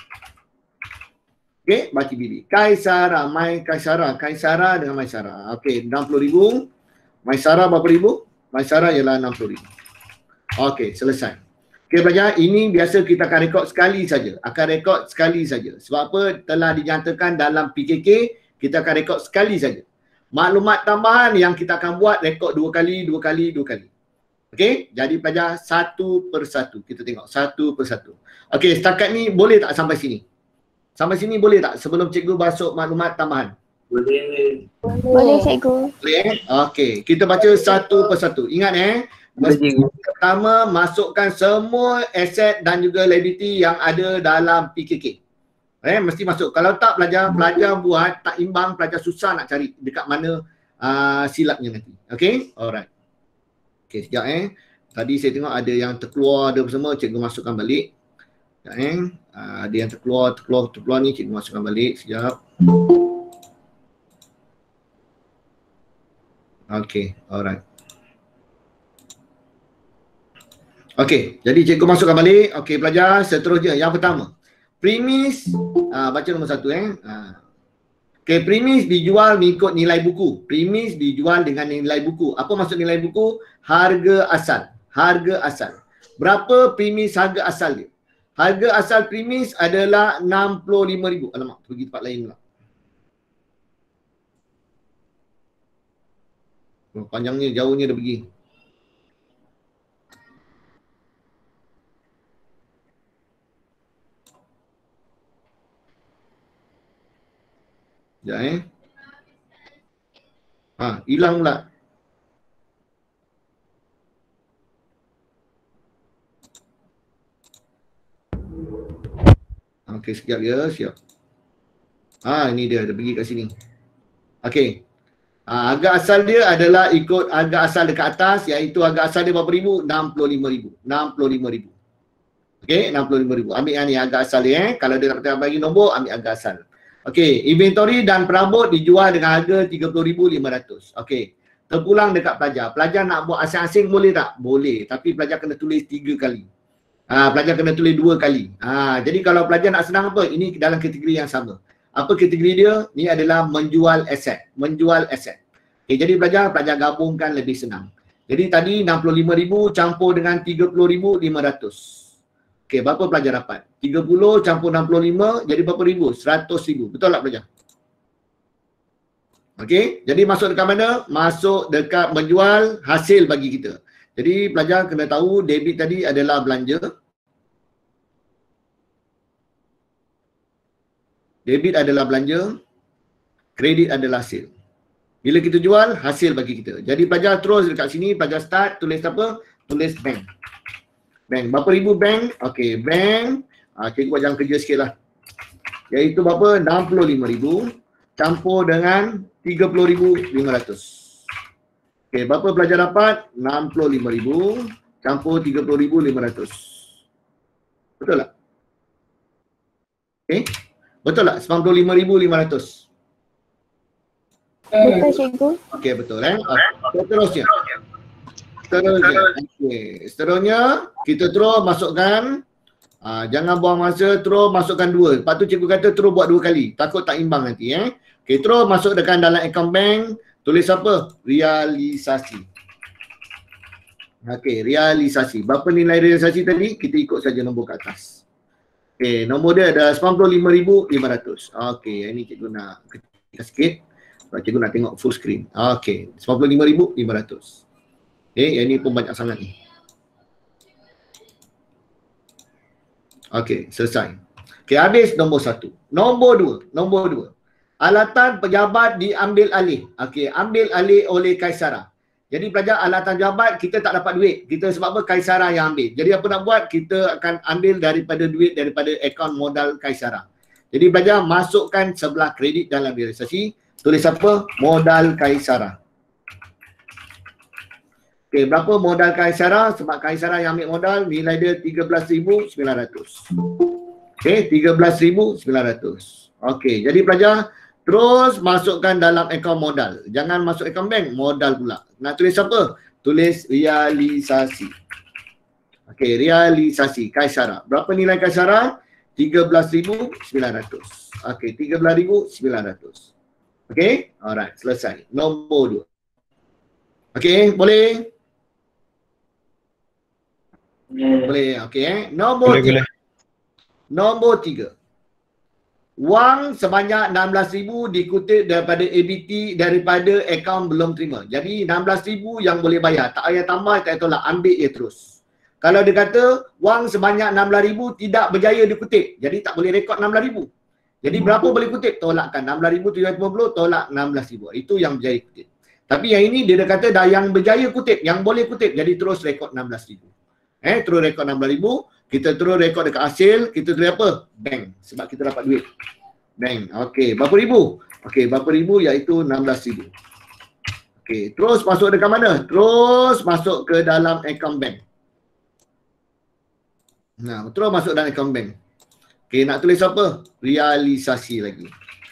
Okey, baki BB. Kaisara Kaisara dengan Maisara. Okey, 60,000. Maisara berapa ribu? Maisara ialah 60,000. Okey, selesai. Okey pelajar, ini biasa kita akan rekod sekali saja. Akan rekod sekali saja. Sebab apa? Telah dinyatakan dalam PKK, kita akan rekod sekali saja. Maklumat tambahan yang kita akan buat rekod 2 kali. Okey, jadi pelajar satu persatu. Kita tengok satu persatu. Okey, setakat ni boleh tak sampai sini? Sampai sini boleh tak sebelum cikgu masuk maklumat tambahan? Boleh. Boleh cikgu. Boleh Okey, kita baca satu persatu. Ingat pertama masukkan semua aset dan juga liability yang ada dalam PKK. Mesti masuk. Kalau tak pelajar buat tak imbang, pelajar susah nak cari dekat mana silapnya nanti. Okey? Alright. Okey, sekejap Tadi saya tengok ada yang terkeluar, ada semua, cikgu masukkan balik. Sekejap ada yang terkeluar ni, cikgu masukkan balik. Sekejap. Okey, alright. Okey, jadi cikgu masukkan balik. Okey, pelajar seterusnya. Yang pertama, premis, baca nombor 1 Okey, premis dijual mengikut nilai buku. Premis dijual dengan nilai buku. Apa maksud nilai buku? Harga asal. Harga asal. Berapa premis harga asal dia? Harga asal premis adalah 65,000. Alamak, pergi tempat lain pula. Panjangnya, jauhnya dah pergi. Sekejap hilang pula. Okey, sekejap ya, siap. Ini dia pergi kat sini. Okey. Harga asal dia adalah ikut harga asal dekat atas, iaitu harga asal dia berapa ribu? 65,000. 65,000. Okey, 65,000. Ambil yang ni harga asal dia. Kalau dia nak bagi nombor, ambil harga asal. Okey, inventory dan perabot dijual dengan harga 30,500. Okey. Terpulang dekat pelajar. Pelajar nak buat asing-asing boleh tak? Boleh. Tapi pelajar kena tulis 3 kali. Pelajar kena tulis 2 kali. Jadi kalau pelajar nak senang apa? Ini dalam kategori yang sama. Apa kategori dia? Ini adalah menjual aset. Menjual aset. Okay, jadi pelajar gabungkan lebih senang. Jadi tadi 65,000 campur dengan 30,500. Okey, berapa pelajar dapat? 30 campur 65 jadi berapa ribu? 100,000. Betul tak pelajar? Okey, jadi masuk dekat mana? Masuk dekat menjual hasil bagi kita. Jadi pelajar kena tahu debit tadi adalah belanja. Debit adalah belanja, kredit adalah hasil. Bila kita jual, hasil bagi kita. Jadi pelajar terus dekat sini, pelajar start, tulis apa? Tulis bank. Bank. Berapa ribu bank? Okey, bank. Cikgu buat jalan kerja sikit lah. Iaitu berapa? 65,000 campur dengan 30,500. Okey, berapa pelajar dapat? 65,000 campur 30,500. Betul tak? Okey. Betul tak? 95,500. Betul cikgu. Okey, betul Seterusnya. Seterusnya kita terus masukkan jangan buang masa, terus masukkan 2. Lepas tu cikgu kata terus buat 2 kali. Takut tak imbang nanti Okey, terus masuk dekat dalam akaun bank, tulis apa? Realisasi. Okey, realisasi. Berapa nilai realisasi tadi? Kita ikut saja nombor kat atas. Okey, nombor dia ada 95,500. Okey, ini cikgu nak kecilkan sikit. Sebab cikgu nak tengok full screen. Okey, 95,500. Okey, yang ni pun banyak sangat ni. Okey, selesai. Okey, habis nombor 1. Nombor 2. Alatan pejabat diambil alih. Okey, ambil alih oleh Kaisara. Jadi pelajar alatan pejabat kita tak dapat duit. Kita sebab apa? Kaisara yang ambil. Jadi apa nak buat? Kita akan ambil daripada duit daripada akaun modal Kaisara. Jadi pelajar masukkan sebelah kredit dalam realisasi. Tulis apa? Modal Kaisara. Okey, berapa modal Kaisara? Sebab Kaisara yang ambil modal, nilai dia 13,900. Okey, 13,900. Okey, jadi pelajar terus masukkan dalam akaun modal. Jangan masuk akaun bank, modal pula. Nak tulis apa? Tulis realisasi. Okey, realisasi Kaisara. Berapa nilai Kaisara? 13,900. Okey, 13,900. Okey, alright, selesai. Nombor 2. Okey, boleh? Boleh, okey Nombor 3. Nombor 3. Wang sebanyak 16,000 dikutip daripada ABT daripada akaun belum terima. Jadi 16,000 yang boleh bayar. Tak payah tambah, tak payah tolak. Ambil je terus. Kalau dia kata wang sebanyak 16,000 tidak berjaya dikutip. Jadi tak boleh rekod 16,000. Jadi berapa boleh kutip? Tolakkan. 16,750 tolak 16,000. Itu yang berjaya kutip. Tapi yang ini dia dah kata dah yang berjaya kutip, yang boleh kutip. Jadi terus rekod 16,000. Terus rekod 16,000. Kita terus rekod dekat hasil, kita tulis apa? Bank. Sebab kita dapat duit. Bank. Okey, berapa ribu? Okey, berapa ribu iaitu 16,000. Okey, terus masuk dekat mana? Terus masuk ke dalam akaun bank. Nah, terus masuk dalam akaun bank. Okey, nak tulis apa? Realisasi lagi.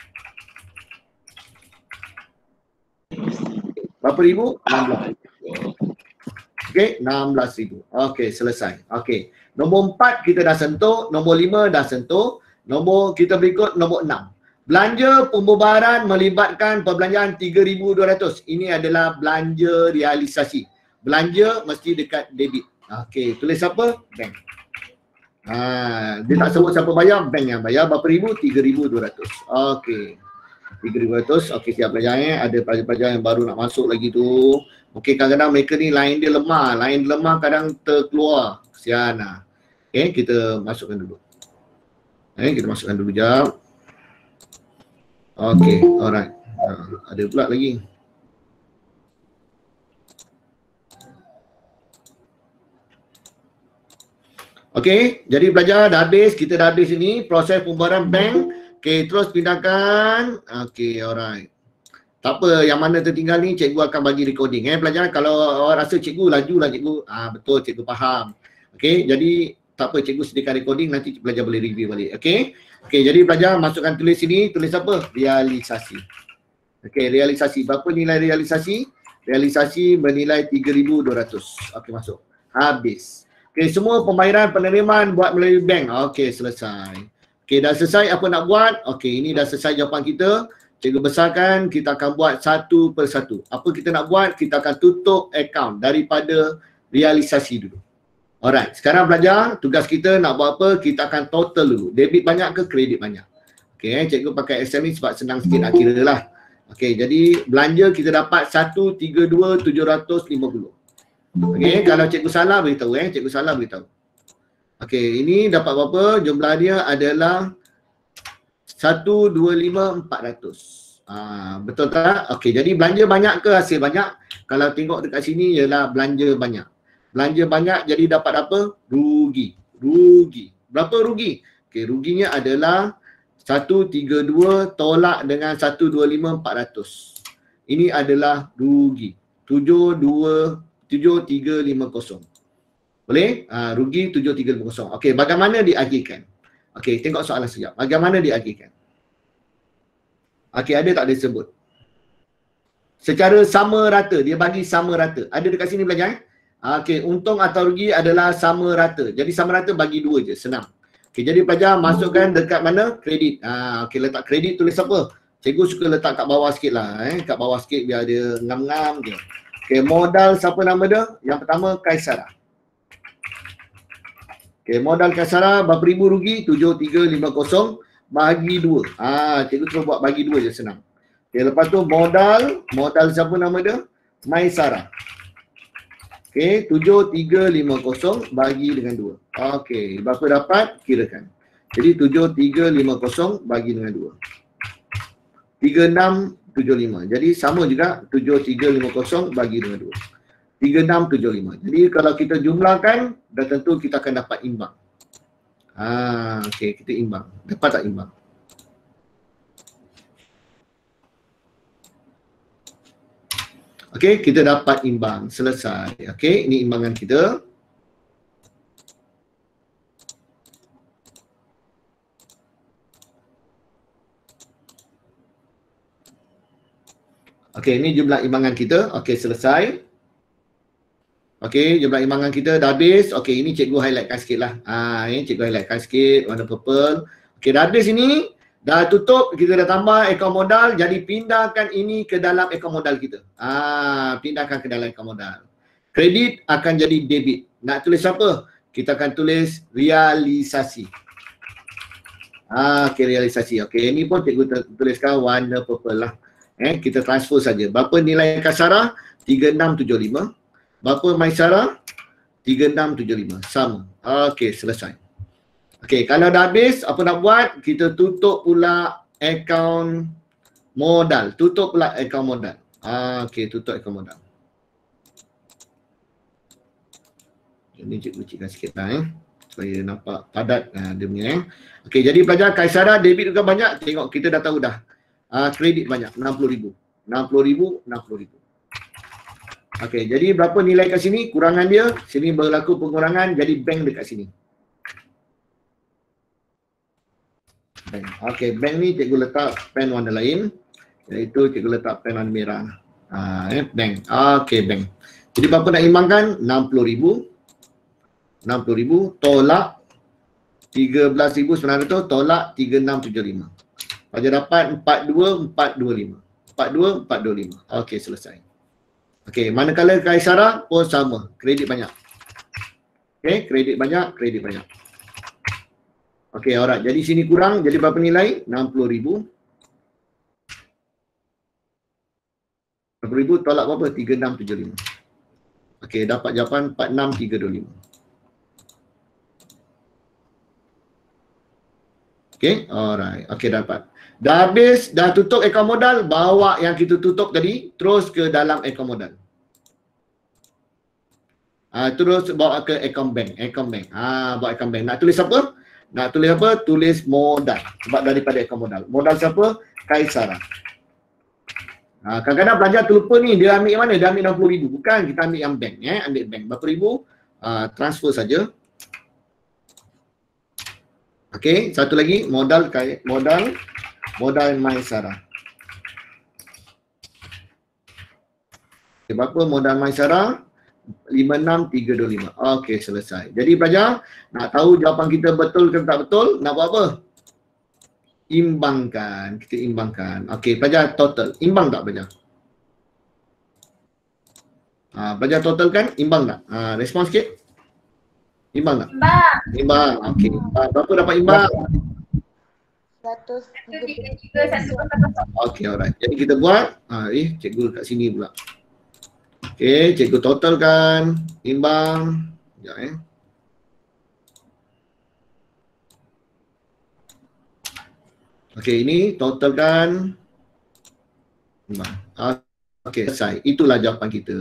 Berapa ribu? 16,000. Okey, 16,000. Okey, selesai. Okey. Nombor 4 kita dah sentuh, nombor 5 dah sentuh, nombor kita berikut nombor 6. Belanja pembubaran melibatkan perbelanjaan 3,200. Ini adalah belanja realisasi. Belanja mesti dekat debit. Okey, tulis apa? Bank. Dia tak sebut siapa bayar, bank yang bayar. Berapa ribu? 3,200. Okey. 3,200. Okey, siap pelajar Ada pelajar-pelajar yang baru nak masuk lagi tu. Okey, kadang-kadang mereka ni line dia lemah. Line lemah kadang terkeluar. Kesian lah. Okay, kita masukkan dulu. Kita masukkan dulu jap. Okey, alright. Ada pula lagi. Okey, jadi pelajar dah habis, kita dah habis ini proses pembayaran bank. Okey, terus pindahkan. Okey, alright. Tak apa, yang mana tertinggal ni cikgu akan bagi recording pelajar. Kalau awak rasa cikgu lajulah cikgu. Betul, cikgu faham. Okey, jadi tak apa, cikgu sediakan recording, nanti pelajar boleh review balik. Okey. Okey, jadi pelajar masukkan tulis sini, tulis apa? Realisasi. Okey, realisasi. Berapa nilai realisasi? Realisasi bernilai 3,200. Okey, masuk. Habis. Okey, semua pembayaran penerimaan buat melalui bank. Okey, selesai. Okey, dah selesai apa nak buat? Okey, ini dah selesai jawapan kita. Cikgu besarkan, kita akan buat satu persatu. Apa kita nak buat? Kita akan tutup akaun daripada realisasi dulu. Alright, sekarang belajar, tugas kita nak buat apa? Kita akan total dulu. Debit banyak ke kredit banyak? Okey, cikgu pakai Excel ni sebab senang sikit nak kira lah. Okey, jadi belanja kita dapat 132,750. Okey, kalau cikgu salah beritahu cikgu salah beritahu. Okey, ini dapat berapa? Jumlah dia adalah 125,400. Betul tak? Okey, jadi belanja banyak ke hasil banyak? Kalau tengok dekat sini ialah belanja banyak. Belanja banyak jadi dapat apa? Rugi. Rugi. Berapa rugi? Okey, ruginya adalah 132 tolak dengan 125,400. Ini adalah rugi. 7350. Boleh? Rugi 7350. Okey, bagaimana diagihkan? Okey, tengok soalan sekejap. Bagaimana diagihkan? Okey, ada tak dia sebut? Secara sama rata, dia bagi sama rata. Ada dekat sini belajar Okey, untung atau rugi adalah sama rata. Jadi sama rata bagi 2 je, senang. Okey, jadi pelajar masukkan dekat mana? Kredit. Okey, letak kredit tulis apa? Cikgu suka letak kat bawah sikit lah. Kat bawah sikit biar dia ngam-ngam je. Okey, modal siapa nama dia? Yang pertama Kaisara. Okey, modal Kaisara berapa ribu rugi? 7350 bagi 2. Cikgu terus buat bagi 2 je, senang. Okey, lepas tu modal siapa nama dia? Maisara. Okey, 7350 bagi dengan 2. Okey, berapa dapat? Kirakan. Jadi 7350 bagi dengan 2. 3675. Jadi sama juga 7350 bagi dengan 2. 3675. Jadi kalau kita jumlahkan, dah tentu kita akan dapat imbang. Okey, kita imbang. Dapat tak imbang? Okey, kita dapat imbang. Selesai. Okey, ini imbangan kita. Okey, ini jumlah imbangan kita. Okey, selesai. Okey, jumlah imbangan kita dah habis. Okey, ini cikgu highlightkan sikit lah. Ini cikgu highlightkan sikit, warna purple. Okey, dah habis ini. Dah tutup, kita dah tambah akaun modal. Jadi pindahkan ini ke dalam akaun modal kita. Pindahkan ke dalam akaun modal. Kredit akan jadi debit. Nak tulis apa? Kita akan tulis realisasi. Okey, realisasi. Okey, ini pun cikgu tuliskan warna purple lah. Kita transfer saja. Berapa nilai Kaisara? 3675. Berapa Maisara? 3675. Sama. Okey, selesai. Okey, kalau dah habis, apa nak buat? Kita tutup pula akaun modal. Tutup pula akaun modal. Okey, tutup akaun modal. Ini cikgu kecilkan sikit lah supaya nampak padat dia punya Okey, jadi pelajar Kaisara debit juga banyak. Tengok kita dah tahu dah. Kredit banyak, 60,000. 60,000, 60,000. Okey, jadi berapa nilai kat sini? Kurangan dia. Sini berlaku pengurangan, jadi bank dekat sini. Bank. Okey, bank ni cikgu letak pen warna lain, iaitu cikgu letak pen warna merah. Bank. Okey, bank. Jadi berapa nak imbangkan? 60,000. 60,000 tolak 13,900 tolak 3675. Pelajar dapat 42,425. 42,425. Okey, selesai. Okey, manakala Kaisara pun sama, kredit banyak. Okey, kredit banyak, kredit banyak. Okey, alright. Jadi sini kurang, jadi berapa nilai? 60,000. 60,000 tolak berapa? 3675. Okey, dapat jawapan 46,325. Okay, alright. Okay, dapat. Dah habis, dah tutup akaun modal, bawa yang kita tutup tadi terus ke dalam akaun modal. Terus bawa ke akaun bank. Bawa akaun bank. Nak tulis apa? Nak tulis apa? Tulis modal. Sebab daripada akaun modal. Modal siapa? Kaisara. Kadang-kadang pelajar terlupa ni, dia ambil yang mana? Dia ambil 60,000. Bukan, kita ambil yang bank. Ambil bank. Berapa ribu? Transfer saja. Okey, satu lagi modal Maisara. Okay, berapa modal Maisara? 56,325. Okey, selesai. Jadi pelajar nak tahu jawapan kita betul ke tak betul, nak buat apa? Imbangkan. Kita imbangkan. Okey, pelajar total. Imbang tak pelajar? Pelajar total kan? Imbang tak? Respon sikit. Imbang tak? Imbang. Okey. Berapa dapat imbang? 133. Okey, alright. Jadi kita buat. Cikgu kat sini pula. Okey, cikgu totalkan imbang. Sekejap Okey, ini totalkan imbang. Okey, selesai. Itulah jawapan kita.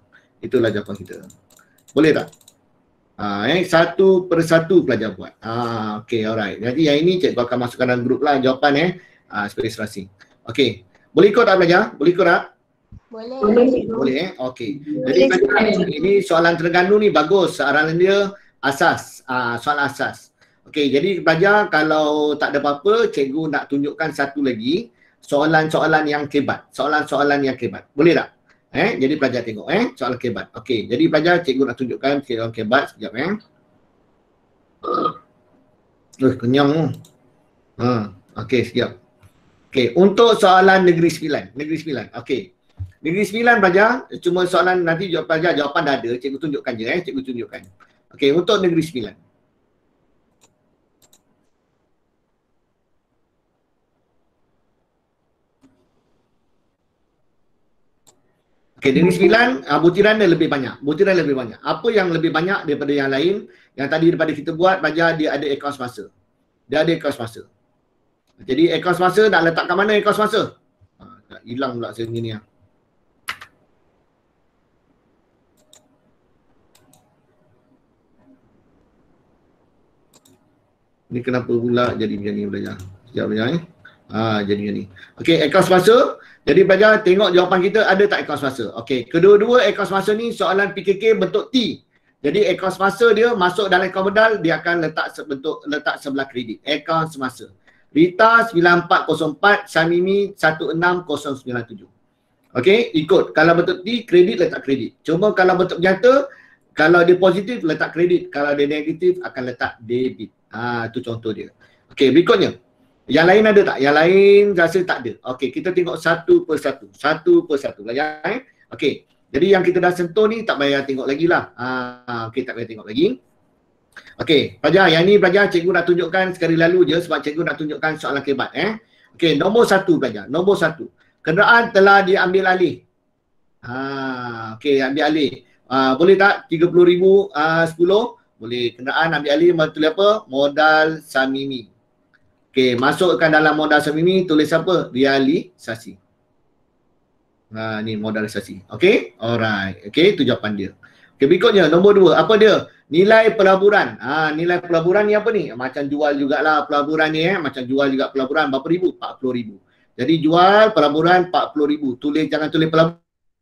Boleh tak? Satu per satu pelajar buat. Okey, alright. Jadi yang ini cikgu akan masukkan dalam grup lah jawapan sebagai serasi. Okey. Boleh ikut tak pelajar? Boleh ikut tak? Boleh. Okey. Jadi pelajar, ini soalan Terengganu ni bagus. Soalan dia asas. Soalan asas. Okey, jadi pelajar kalau tak ada apa-apa, cikgu nak tunjukkan satu lagi soalan-soalan yang kebat. Boleh tak? Jadi pelajar tengok soalan kebat. Okey, jadi pelajar cikgu nak tunjukkan soalan kebat sekejap kenyang. Okey, sekejap. Okey, untuk soalan Negeri Sembilan. Okey. Negeri Sembilan pelajar, cuma soalan nanti pelajar jawapan dah ada, cikgu tunjukkan je Okey, untuk Negeri Sembilan. Okey, Negeri Sembilan butiran dia lebih banyak. Apa yang lebih banyak daripada yang lain? Yang tadi daripada kita buat, pelajar dia ada akaun semasa. Jadi akaun semasa nak letak kat mana akaun semasa? Nak hilang pula saya ni. Ni kenapa pula jadi macam ni pelajar? Sekejap pelajar jadi macam ni. Okey, akaun semasa. Jadi pelajar tengok jawapan kita ada tak akaun semasa. Okey, kedua-dua akaun semasa ni soalan PKK bentuk T. Jadi akaun semasa dia masuk dalam akaun modal, dia akan letak sebelah kredit. Akaun semasa. Rita 9404, Samimi 16097. Okey, ikut. Kalau bentuk T, kredit letak kredit. Cuma kalau bentuk nyata, kalau dia positif letak kredit, kalau dia negatif akan letak debit. Itu contoh dia. Okey, berikutnya. Yang lain ada tak? Yang lain rasa tak ada. Okey, kita tengok satu per satu. Belajar Okey. Jadi yang kita dah sentuh ni tak payah tengok lagi lah. Okey, tak payah tengok lagi. Okey, pelajar yang ni pelajar cikgu nak tunjukkan sekali lalu je sebab cikgu nak tunjukkan soalan kebat Okey, nombor 1 pelajar. Nombor 1. Kenderaan telah diambil alih. Okey, ambil alih. Boleh tak 30,000 10? Boleh. Kenderaan ambil alih tulis apa? Modal Samimi. Okey, masukkan dalam modal Samimi tulis apa? Realisasi. Ni modalisasi. Okey? Alright. Okey, itu jawapan dia. Okey, berikutnya nombor 2. Apa dia? Nilai pelaburan. Nilai pelaburan ni apa ni? Macam jual jugalah pelaburan ni Macam jual juga pelaburan. Berapa ribu? 40,000. Jadi jual pelaburan 40,000. Jangan tulis pelaburan.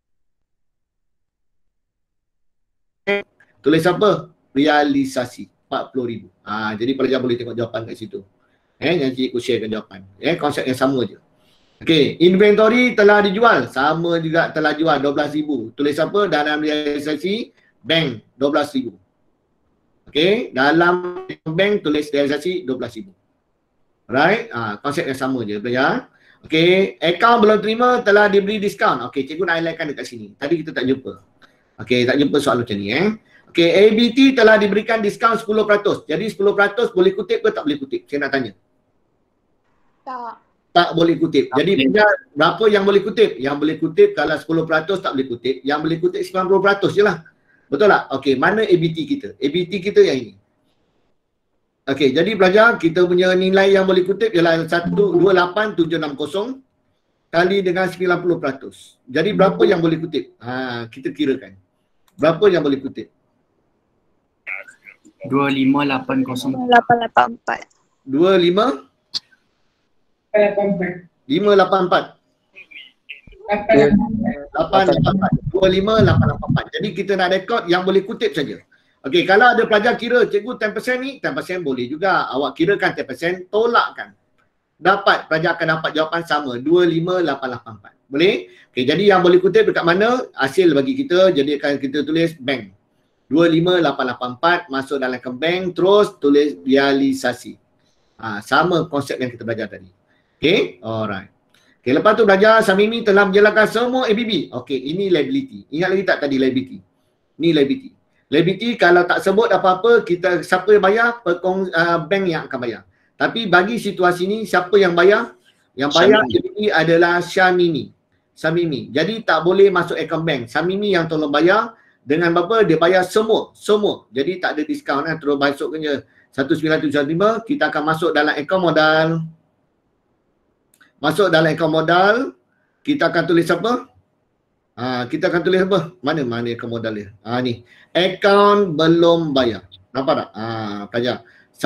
Tulis apa? Realisasi. 40,000. Jadi pelajar boleh tengok jawapan kat situ. Nanti cikgu sharekan jawapan. Konsep yang sama je. Okey, inventory telah dijual. Sama juga telah jual 12,000. Tulis apa? Dalam realisasi bank 12,000. Okey, dalam bank tulis realisasi 12,000. Right? Konsep yang sama je pelajar. Okey, akaun belum terima telah diberi diskaun. Okey, cikgu nak highlightkan dekat sini. Tadi kita tak jumpa. Okey, tak jumpa soal macam ni Okey, ABT telah diberikan diskaun 10%. Jadi 10% boleh kutip ke tak boleh kutip? Saya nak tanya. Tak boleh kutip. Jadi berapa yang boleh kutip? Yang boleh kutip kalau 10% tak boleh kutip. Yang boleh kutip 90% je lah. Betul tak? Okey, mana ABT kita? ABT kita yang ini. Okey, jadi pelajar kita punya nilai yang boleh kutip ialah 128760 kali dengan 90%. Jadi berapa yang boleh kutip? Kita kirakan. Berapa yang boleh kutip? 25804. 25 584 884 25884. Jadi kita nak rekod yang boleh kutip saja. Okey, kalau ada pelajar kira cikgu 10% ni, 10% boleh juga. Awak kirakan 10%, tolakkan. Dapat, pelajar akan dapat jawapan sama, 25884. Boleh? Okey, jadi yang boleh kutip dekat mana? Hasil bagi kita, jadi akan kita tulis bank. 25884 masuk dalam account bank, terus tulis realisasi. Sama konsep yang kita belajar tadi. Okey, alright. Okey, lepas tu belajar Samimi telah menjelaskan semua ABB. Okey, ini liability. Ingat lagi tak tadi liability? Ni liability. Liability kalau tak sebut apa-apa, kita siapa yang bayar? Bank yang akan bayar. Tapi bagi situasi ni siapa yang bayar? Yang bayar ini adalah Syamimi. Samimi. Jadi tak boleh masuk account bank. Samimi yang tolong bayar dengan berapa? Dia bayar semua. Jadi tak ada diskaun kan. Terus masuk ke 19715, kita akan masuk dalam account modal. Masuk dalam account modal, kita akan tulis apa? Kita akan tulis apa? Mana account modal dia? Ni. Account belum bayar. Nampak tak? Pelajar.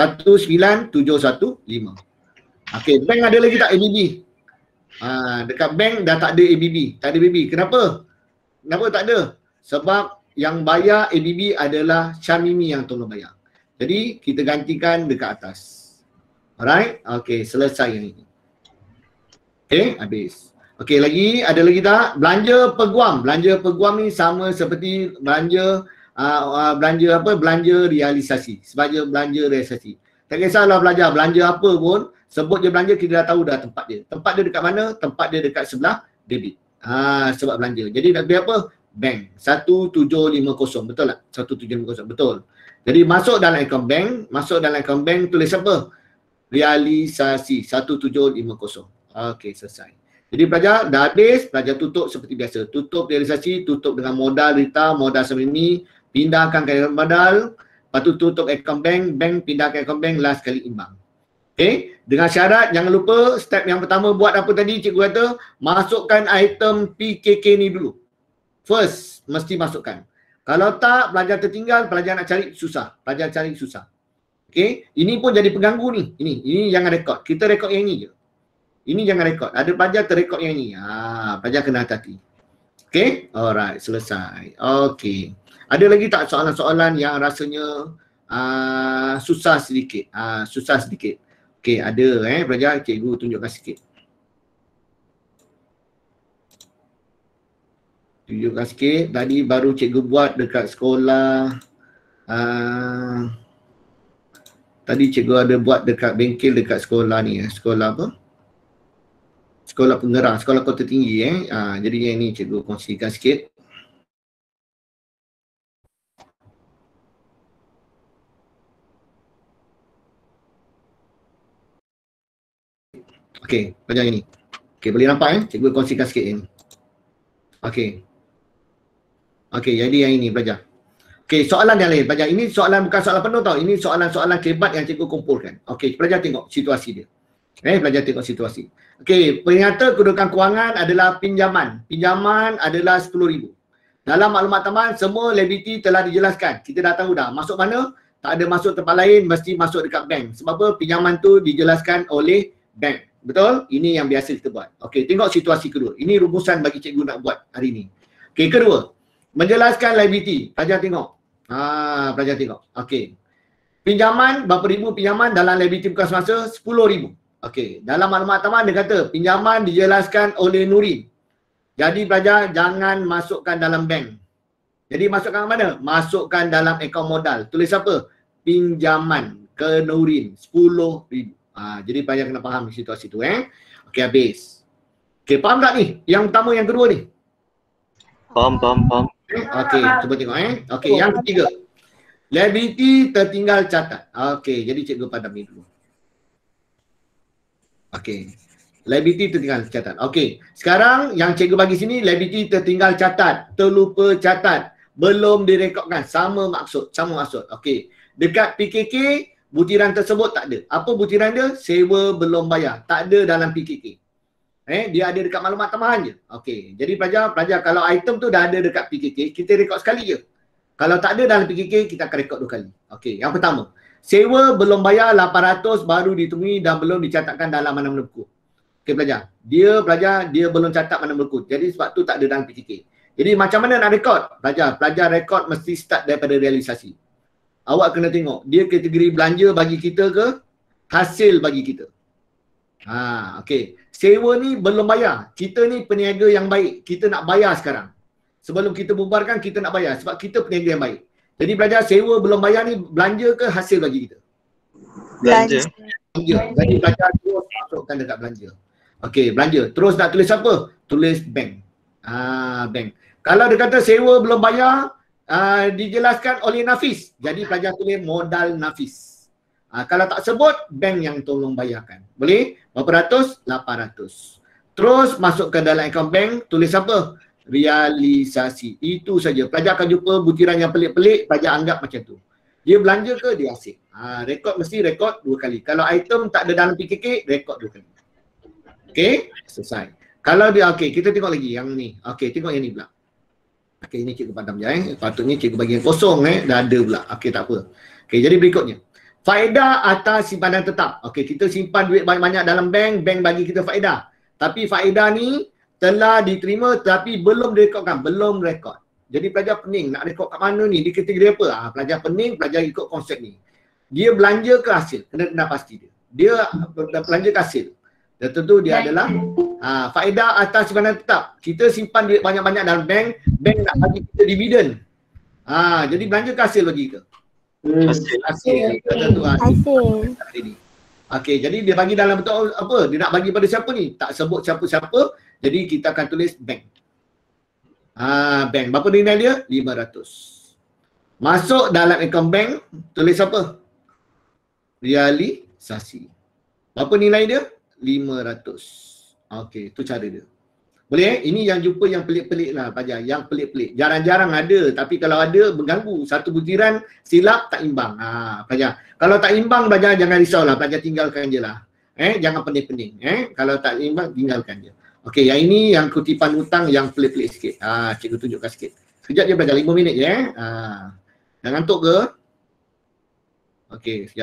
19715. Okey, bank ada lagi tak ABB? Dekat bank dah tak ada ABB. Tak ada ABB. Kenapa? Kenapa tak ada? Sebab yang bayar ABB adalah Syamimi yang tolong bayar. Jadi kita gantikan dekat atas. Alright? Okey, selesai yang ini. Okey, habis. Okey, ada lagi tak? Belanja peguam. Belanja peguam ni sama seperti belanja belanja realisasi. Sebagai belanja realisasi. Tak kisahlah belajar belanja apa pun, sebut je belanja kita dah tahu dah tempat dia. Tempat dia dekat mana? Tempat dia dekat sebelah debit. Sebab belanja. Jadi nak beli apa? Bank. 1750. Betul tak? 1750. Betul. Jadi masuk dalam account bank, tulis apa? Realisasi 1750. Okey, selesai. Jadi pelajar dah habis, pelajar tutup seperti biasa. Tutup realisasi, tutup dengan modal Rita, modal Samimi, pindahkan ke account modal, lepas tu tutup account bank, pindahkan account bank, last kali imbang. Okey, dengan syarat jangan lupa step yang pertama buat apa tadi cikgu kata, masukkan item PKK ni dulu. First, mesti masukkan. Kalau tak, pelajar tertinggal, pelajar nak cari susah. Okey, ini pun jadi pengganggu ni. Ini jangan rekod. Kita rekod yang ini je. Ini jangan rekod. Ada pelajar terrekod yang ini. Pelajar kena hati-hati. Okey, alright, selesai. Okey. Ada lagi tak soalan-soalan yang rasanya susah sedikit? Okey, ada pelajar, cikgu tunjukkan sikit. Tadi baru cikgu buat dekat sekolah. Tadi cikgu ada buat dekat bengkel dekat sekolah ni. Sekolah apa? Sekolah Pengerang, sekolah kota tinggi. Jadi yang ni cikgu kongsikan sikit. Okey, pelajar ini. Okey, boleh nampak cikgu kongsikan sikit ini. Okey. Okey, jadi yang ini pelajar. Okey, soalan yang lain pelajar. Ini soalan bukan soalan penuh tau. Ini soalan-soalan kebat yang cikgu kumpulkan. Okey, pelajar tengok situasi dia. Pelajar tengok situasi. Okey, peringatan kedudukan kewangan adalah pinjaman. Pinjaman adalah 10,000. Dalam maklumat tambahan, semua liability telah dijelaskan. Kita dah tahu dah. Masuk mana? Tak ada masuk tempat lain, mesti masuk dekat bank. Sebab apa? Pinjaman tu dijelaskan oleh bank. Betul? Ini yang biasa kita buat. Okey, tengok situasi kedua. Ini rumusan bagi cikgu nak buat hari ini. Okey, kedua. Menjelaskan liability. Pelajar tengok. Pelajar tengok. Okey. Pinjaman, berapa ribu pinjaman dalam liability bukan semasa? 10,000. Okey, dalam maklumat tambahan dia kata pinjaman dijelaskan oleh Nurin. Jadi pelajar jangan masukkan dalam bank. Jadi masukkan mana? Masukkan dalam akaun modal. Tulis apa? Pinjaman ke Nurin 10,000. Jadi pelajar kena faham situasi tu Okey, habis. Okey, faham tak ni? Yang pertama, yang kedua ni? Faham. Okey, cuba tengok Okey, yang ketiga. Liability tertinggal catat. Okey, jadi cikgu padam ni dulu. Okey. Liability tertinggal catat. Okey. Sekarang yang cikgu bagi sini liability tertinggal catat, terlupa catat, belum direkodkan. Sama maksud. Okey. Dekat PKK butiran tersebut tak ada. Apa butiran dia? Sewa belum bayar. Tak ada dalam PKK. Dia ada dekat maklumat tambahan je. Okey. Jadi pelajar kalau item tu dah ada dekat PKK, kita rekod sekali je. Kalau tak ada dalam PKK, kita akan rekod 2 kali. Okey. Yang pertama, sewa belum bayar 800 baru ditemui dan belum dicatatkan dalam mana-mana buku. Okey pelajar. Dia belum catat mana-mana buku. Jadi sebab tu tak ada dalam PKK. Jadi macam mana nak rekod? Pelajar rekod mesti start daripada realisasi. Awak kena tengok, dia kategori belanja bagi kita ke hasil bagi kita. Okey. Sewa ni belum bayar. Kita ni peniaga yang baik. Kita nak bayar sekarang. Sebelum kita bubarkan, kita nak bayar. Sebab kita peniaga yang baik. Jadi pelajar sewa belum bayar ni belanja ke hasil bagi kita? Belanja. Jadi pelajar terus masukkan dekat belanja. Okey, belanja. Terus nak tulis apa? Tulis bank. Bank. Kalau dia kata sewa belum bayar, dijelaskan oleh Nafis. Jadi pelajar tulis modal Nafis. Kalau tak sebut, bank yang tolong bayarkan. Boleh? Berapa ratus? 800. Terus masuk ke dalam akaun bank, tulis apa? Realisasi. Itu saja. Pelajar akan jumpa butiran yang pelik-pelik, pelajar anggap macam tu. Dia belanja ke dia asyik? Rekod mesti rekod 2 kali. Kalau item tak ada dalam PKK, rekod 2 kali. Okey? Selesai. Kalau dia, okey, kita tengok lagi yang ni. Okey, tengok yang ni pula. Okey, ini cikgu padam je. Patutnya cikgu bagi yang kosong dah ada pula. Okey, tak apa. Okey, jadi berikutnya. Faedah atas simpanan tetap. Okey, kita simpan duit banyak-banyak dalam bank, bank bagi kita faedah. Tapi faedah ni telah diterima tapi belum direkodkan, belum rekod. Jadi pelajar pening nak rekod kat mana ni? Di kategori apa? Pelajar pening, pelajar ikut konsep ni. Dia belanja ke hasil? Kena pasti dia. Dia belanja ke hasil. Dan tentu dia adalah faedah atas simpanan tetap. Kita simpan duit banyak-banyak dalam bank, bank nak bagi kita dividen. Jadi belanja ke hasil bagi kita? Hasil. Okey, jadi dia bagi dalam bentuk apa? Dia nak bagi pada siapa ni? Tak sebut siapa-siapa. Jadi kita akan tulis bank. Bank. Berapa nilai dia? 500. Masuk dalam akaun bank, tulis apa? Realisasi. Berapa nilai dia? 500. Okey, itu cara dia. Boleh? Ini yang jumpa yang pelik-pelik lah pelajar. Yang pelik-pelik. Jarang-jarang ada. Tapi kalau ada, mengganggu. Satu butiran silap, tak imbang. Pelajar. Kalau tak imbang, pelajar jangan risaulah. Pelajar tinggalkan je lah. Jangan pening-pening. Kalau tak imbang, tinggalkan je. Okey, yang ini yang kutipan hutang yang pelik-pelik sikit. Cikgu tunjukkan sikit. Sekejap je pelajar. 5 minit je. Dah ngantuk ke? Okey, sekejap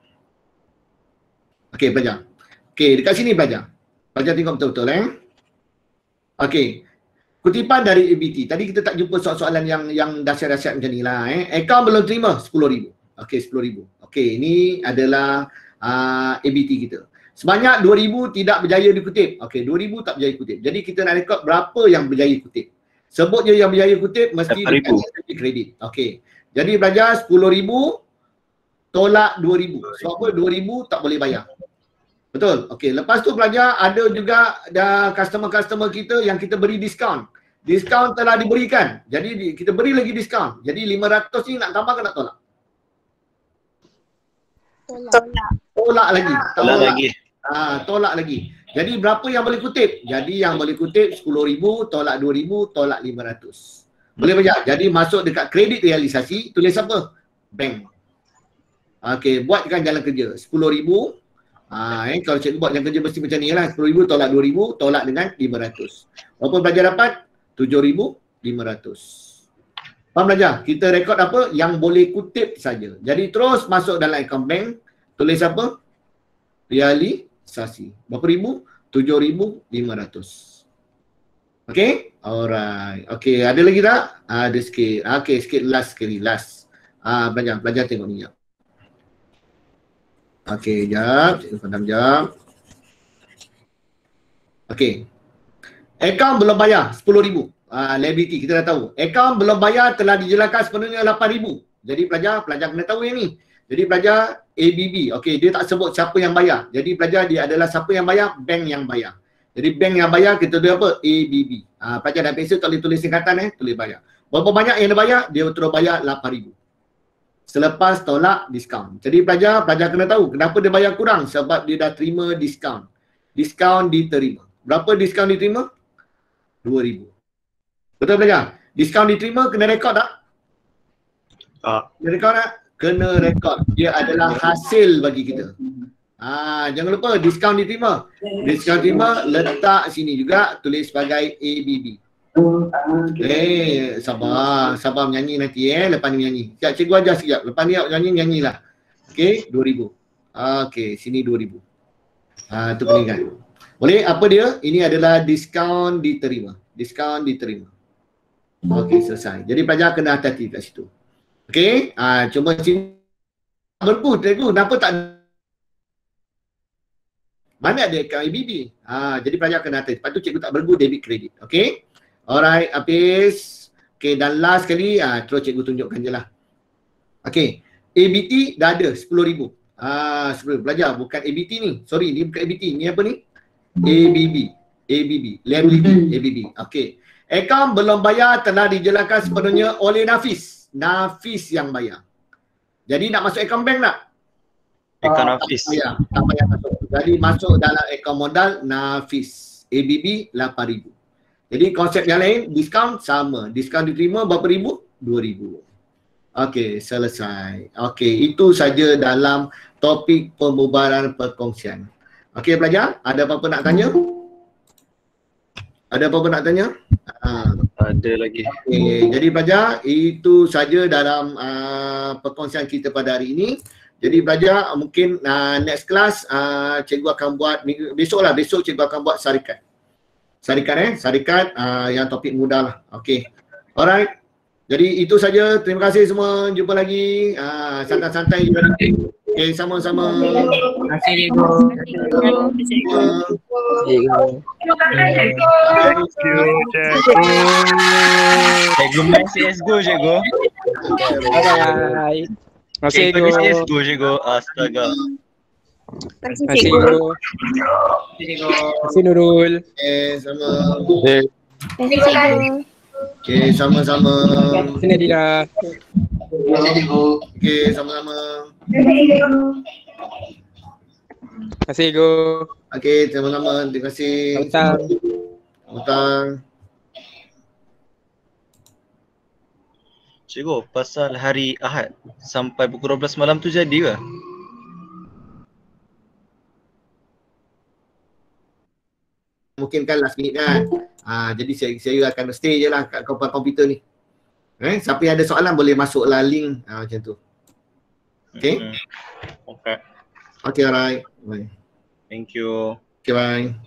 Okey, pelajar. Okey, dekat sini pelajar. Pelajar tengok betul-betul Okey. Kutipan dari ABT. Tadi kita tak jumpa soalan yang dahsyat-dahsyat macam ni lah. Akaun belum terima 10,000. Okey, 10,000. Okey, ini adalah ABT kita. Sebanyak 2,000 tidak berjaya dikutip. Okey, 2,000 tak berjaya kutip. Jadi kita nak rekod berapa yang berjaya kutip. Sebut je yang berjaya kutip mesti dikasih kredit. Okey. Jadi belajar 10,000 tolak 2,000. Sebab apa? 2,000 tak boleh bayar. Betul? Okey, lepas tu pelajar ada juga customer-customer kita yang kita beri diskaun. Diskaun telah diberikan. Jadi kita beri lagi diskaun. Jadi 500 ni nak tambah ke nak tolak? Tolak lagi. Tolak lagi. Jadi berapa yang boleh kutip? Jadi yang boleh kutip 10,000 tolak 2,000 tolak 500. Boleh pelajar? Jadi masuk dekat kredit realisasi, tulis apa? Bank. Okey, buatkan jalan kerja. 10,000 kalau cikgu buat yang kerja mesti macam ni lah. 10,000 tolak 2,000 tolak dengan 500. Berapa pelajar dapat? 7,500. Faham pelajar? Kita rekod apa? Yang boleh kutip saja. Jadi terus masuk dalam akaun bank. Tulis apa? Realisasi. Berapa ribu? 7,500. Okay? Alright. Okay, ada lagi tak? Ada sikit. Okay, sikit last sekali. Last. Pelajar tengok ni. Okey, jap. Cikgu pandang jap. Okey. Akaun belum bayar 10,000. Liability kita dah tahu. Akaun belum bayar telah dijelaskan sepenuhnya 8,000. Jadi pelajar kena tahu yang ni. Jadi pelajar ABB. Okey, dia tak sebut siapa yang bayar. Jadi pelajar dia adalah siapa yang bayar? Bank yang bayar. Jadi bank yang bayar kita tulis apa? ABB. Pelajar dah biasa tak boleh tulis singkatan tulis bayar. Berapa banyak yang dia bayar? Dia terus bayar 8,000. Selepas tolak diskaun. Jadi pelajar kena tahu kenapa dia bayar kurang. Sebab dia dah terima diskaun. Diskaun diterima. Berapa diskaun diterima? 2,000. Betul pelajar? Diskaun diterima kena rekod tak? Kena rekod tak? Kena rekod. Dia adalah hasil bagi kita. Jangan lupa diskaun diterima. Diskaun terima, letak sini juga, tulis sebagai ABB. Sabar menyanyi nanti lepas ni menyanyi. Sekejap, cikgu ajar sekejap. Lepas ni awak nyanyilah. Okey, 2,000. Okey, sini 2,000. Tu peningat. Boleh, apa dia? Ini adalah diskaun diterima. Diskaun diterima. Okey, selesai. Jadi pelajar kena hati-hati kat situ. Okey, cuma sini berpu, cikgu, kenapa tak mana ada akaun ABB? Jadi pelajar kena hati. Lepas tu cikgu tak bergu debit kredit. Okey. Alright, habis. Okey, dan last sekali terus cikgu tunjukkan je lah. Okey. ABT dah ada 10,000. 10,000. Pelajar bukan ABT ni. Sorry, ni bukan ABT. Ni apa ni? ABB. ABB. Liability. ABB. Okey. Akaun belum bayar telah dijelaskan sepenuhnya oleh Nafis. Nafis yang bayar. Jadi nak masuk akaun bank tak? Akaun Nafis. Tak payah masuk. Jadi masuk dalam akaun modal Nafis. ABB 8,000. Jadi konsep yang lain, diskaun sama. Diskaun diterima berapa ribu? 2,000. Okey, selesai. Okey, itu saja dalam topik pembubaran perkongsian. Okey pelajar, ada apa-apa nak tanya? Ada apa-apa nak tanya? Ada lagi. Okey, jadi pelajar, itu saja dalam perkongsian kita pada hari ini. Jadi pelajar, mungkin next class cikgu akan buat, besok cikgu akan buat syarikat. Syarikat yang topik mudah lah. Okey. Alright. Jadi itu saja. Terima kasih semua. Jumpa lagi. Santai-santai. Okey, sama-sama. Terima kasih cikgu. Cikgu main CSGO cikgu. Bye. Terima kasih cikgu. CSGO cikgu. Astaga. Terima kasih cikgu. Terima kasih Nurul. Okey, sama. Terima kasih cikgu. Okey, sama-sama. Sini Adila. Okey, sama-sama. Terima kasih cikgu. Okey, sama-sama. Terima kasih. Selamat petang. Cikgu, pasal hari Ahad sampai pukul 12 malam tu jadi ke? Mungkin kan last minute kan. Jadi saya akan stay je lah kat komputer ni. Siapa yang ada soalan boleh masuklah link macam tu. Okay? Okay. Okay, alright. Bye. Thank you. Okay, bye.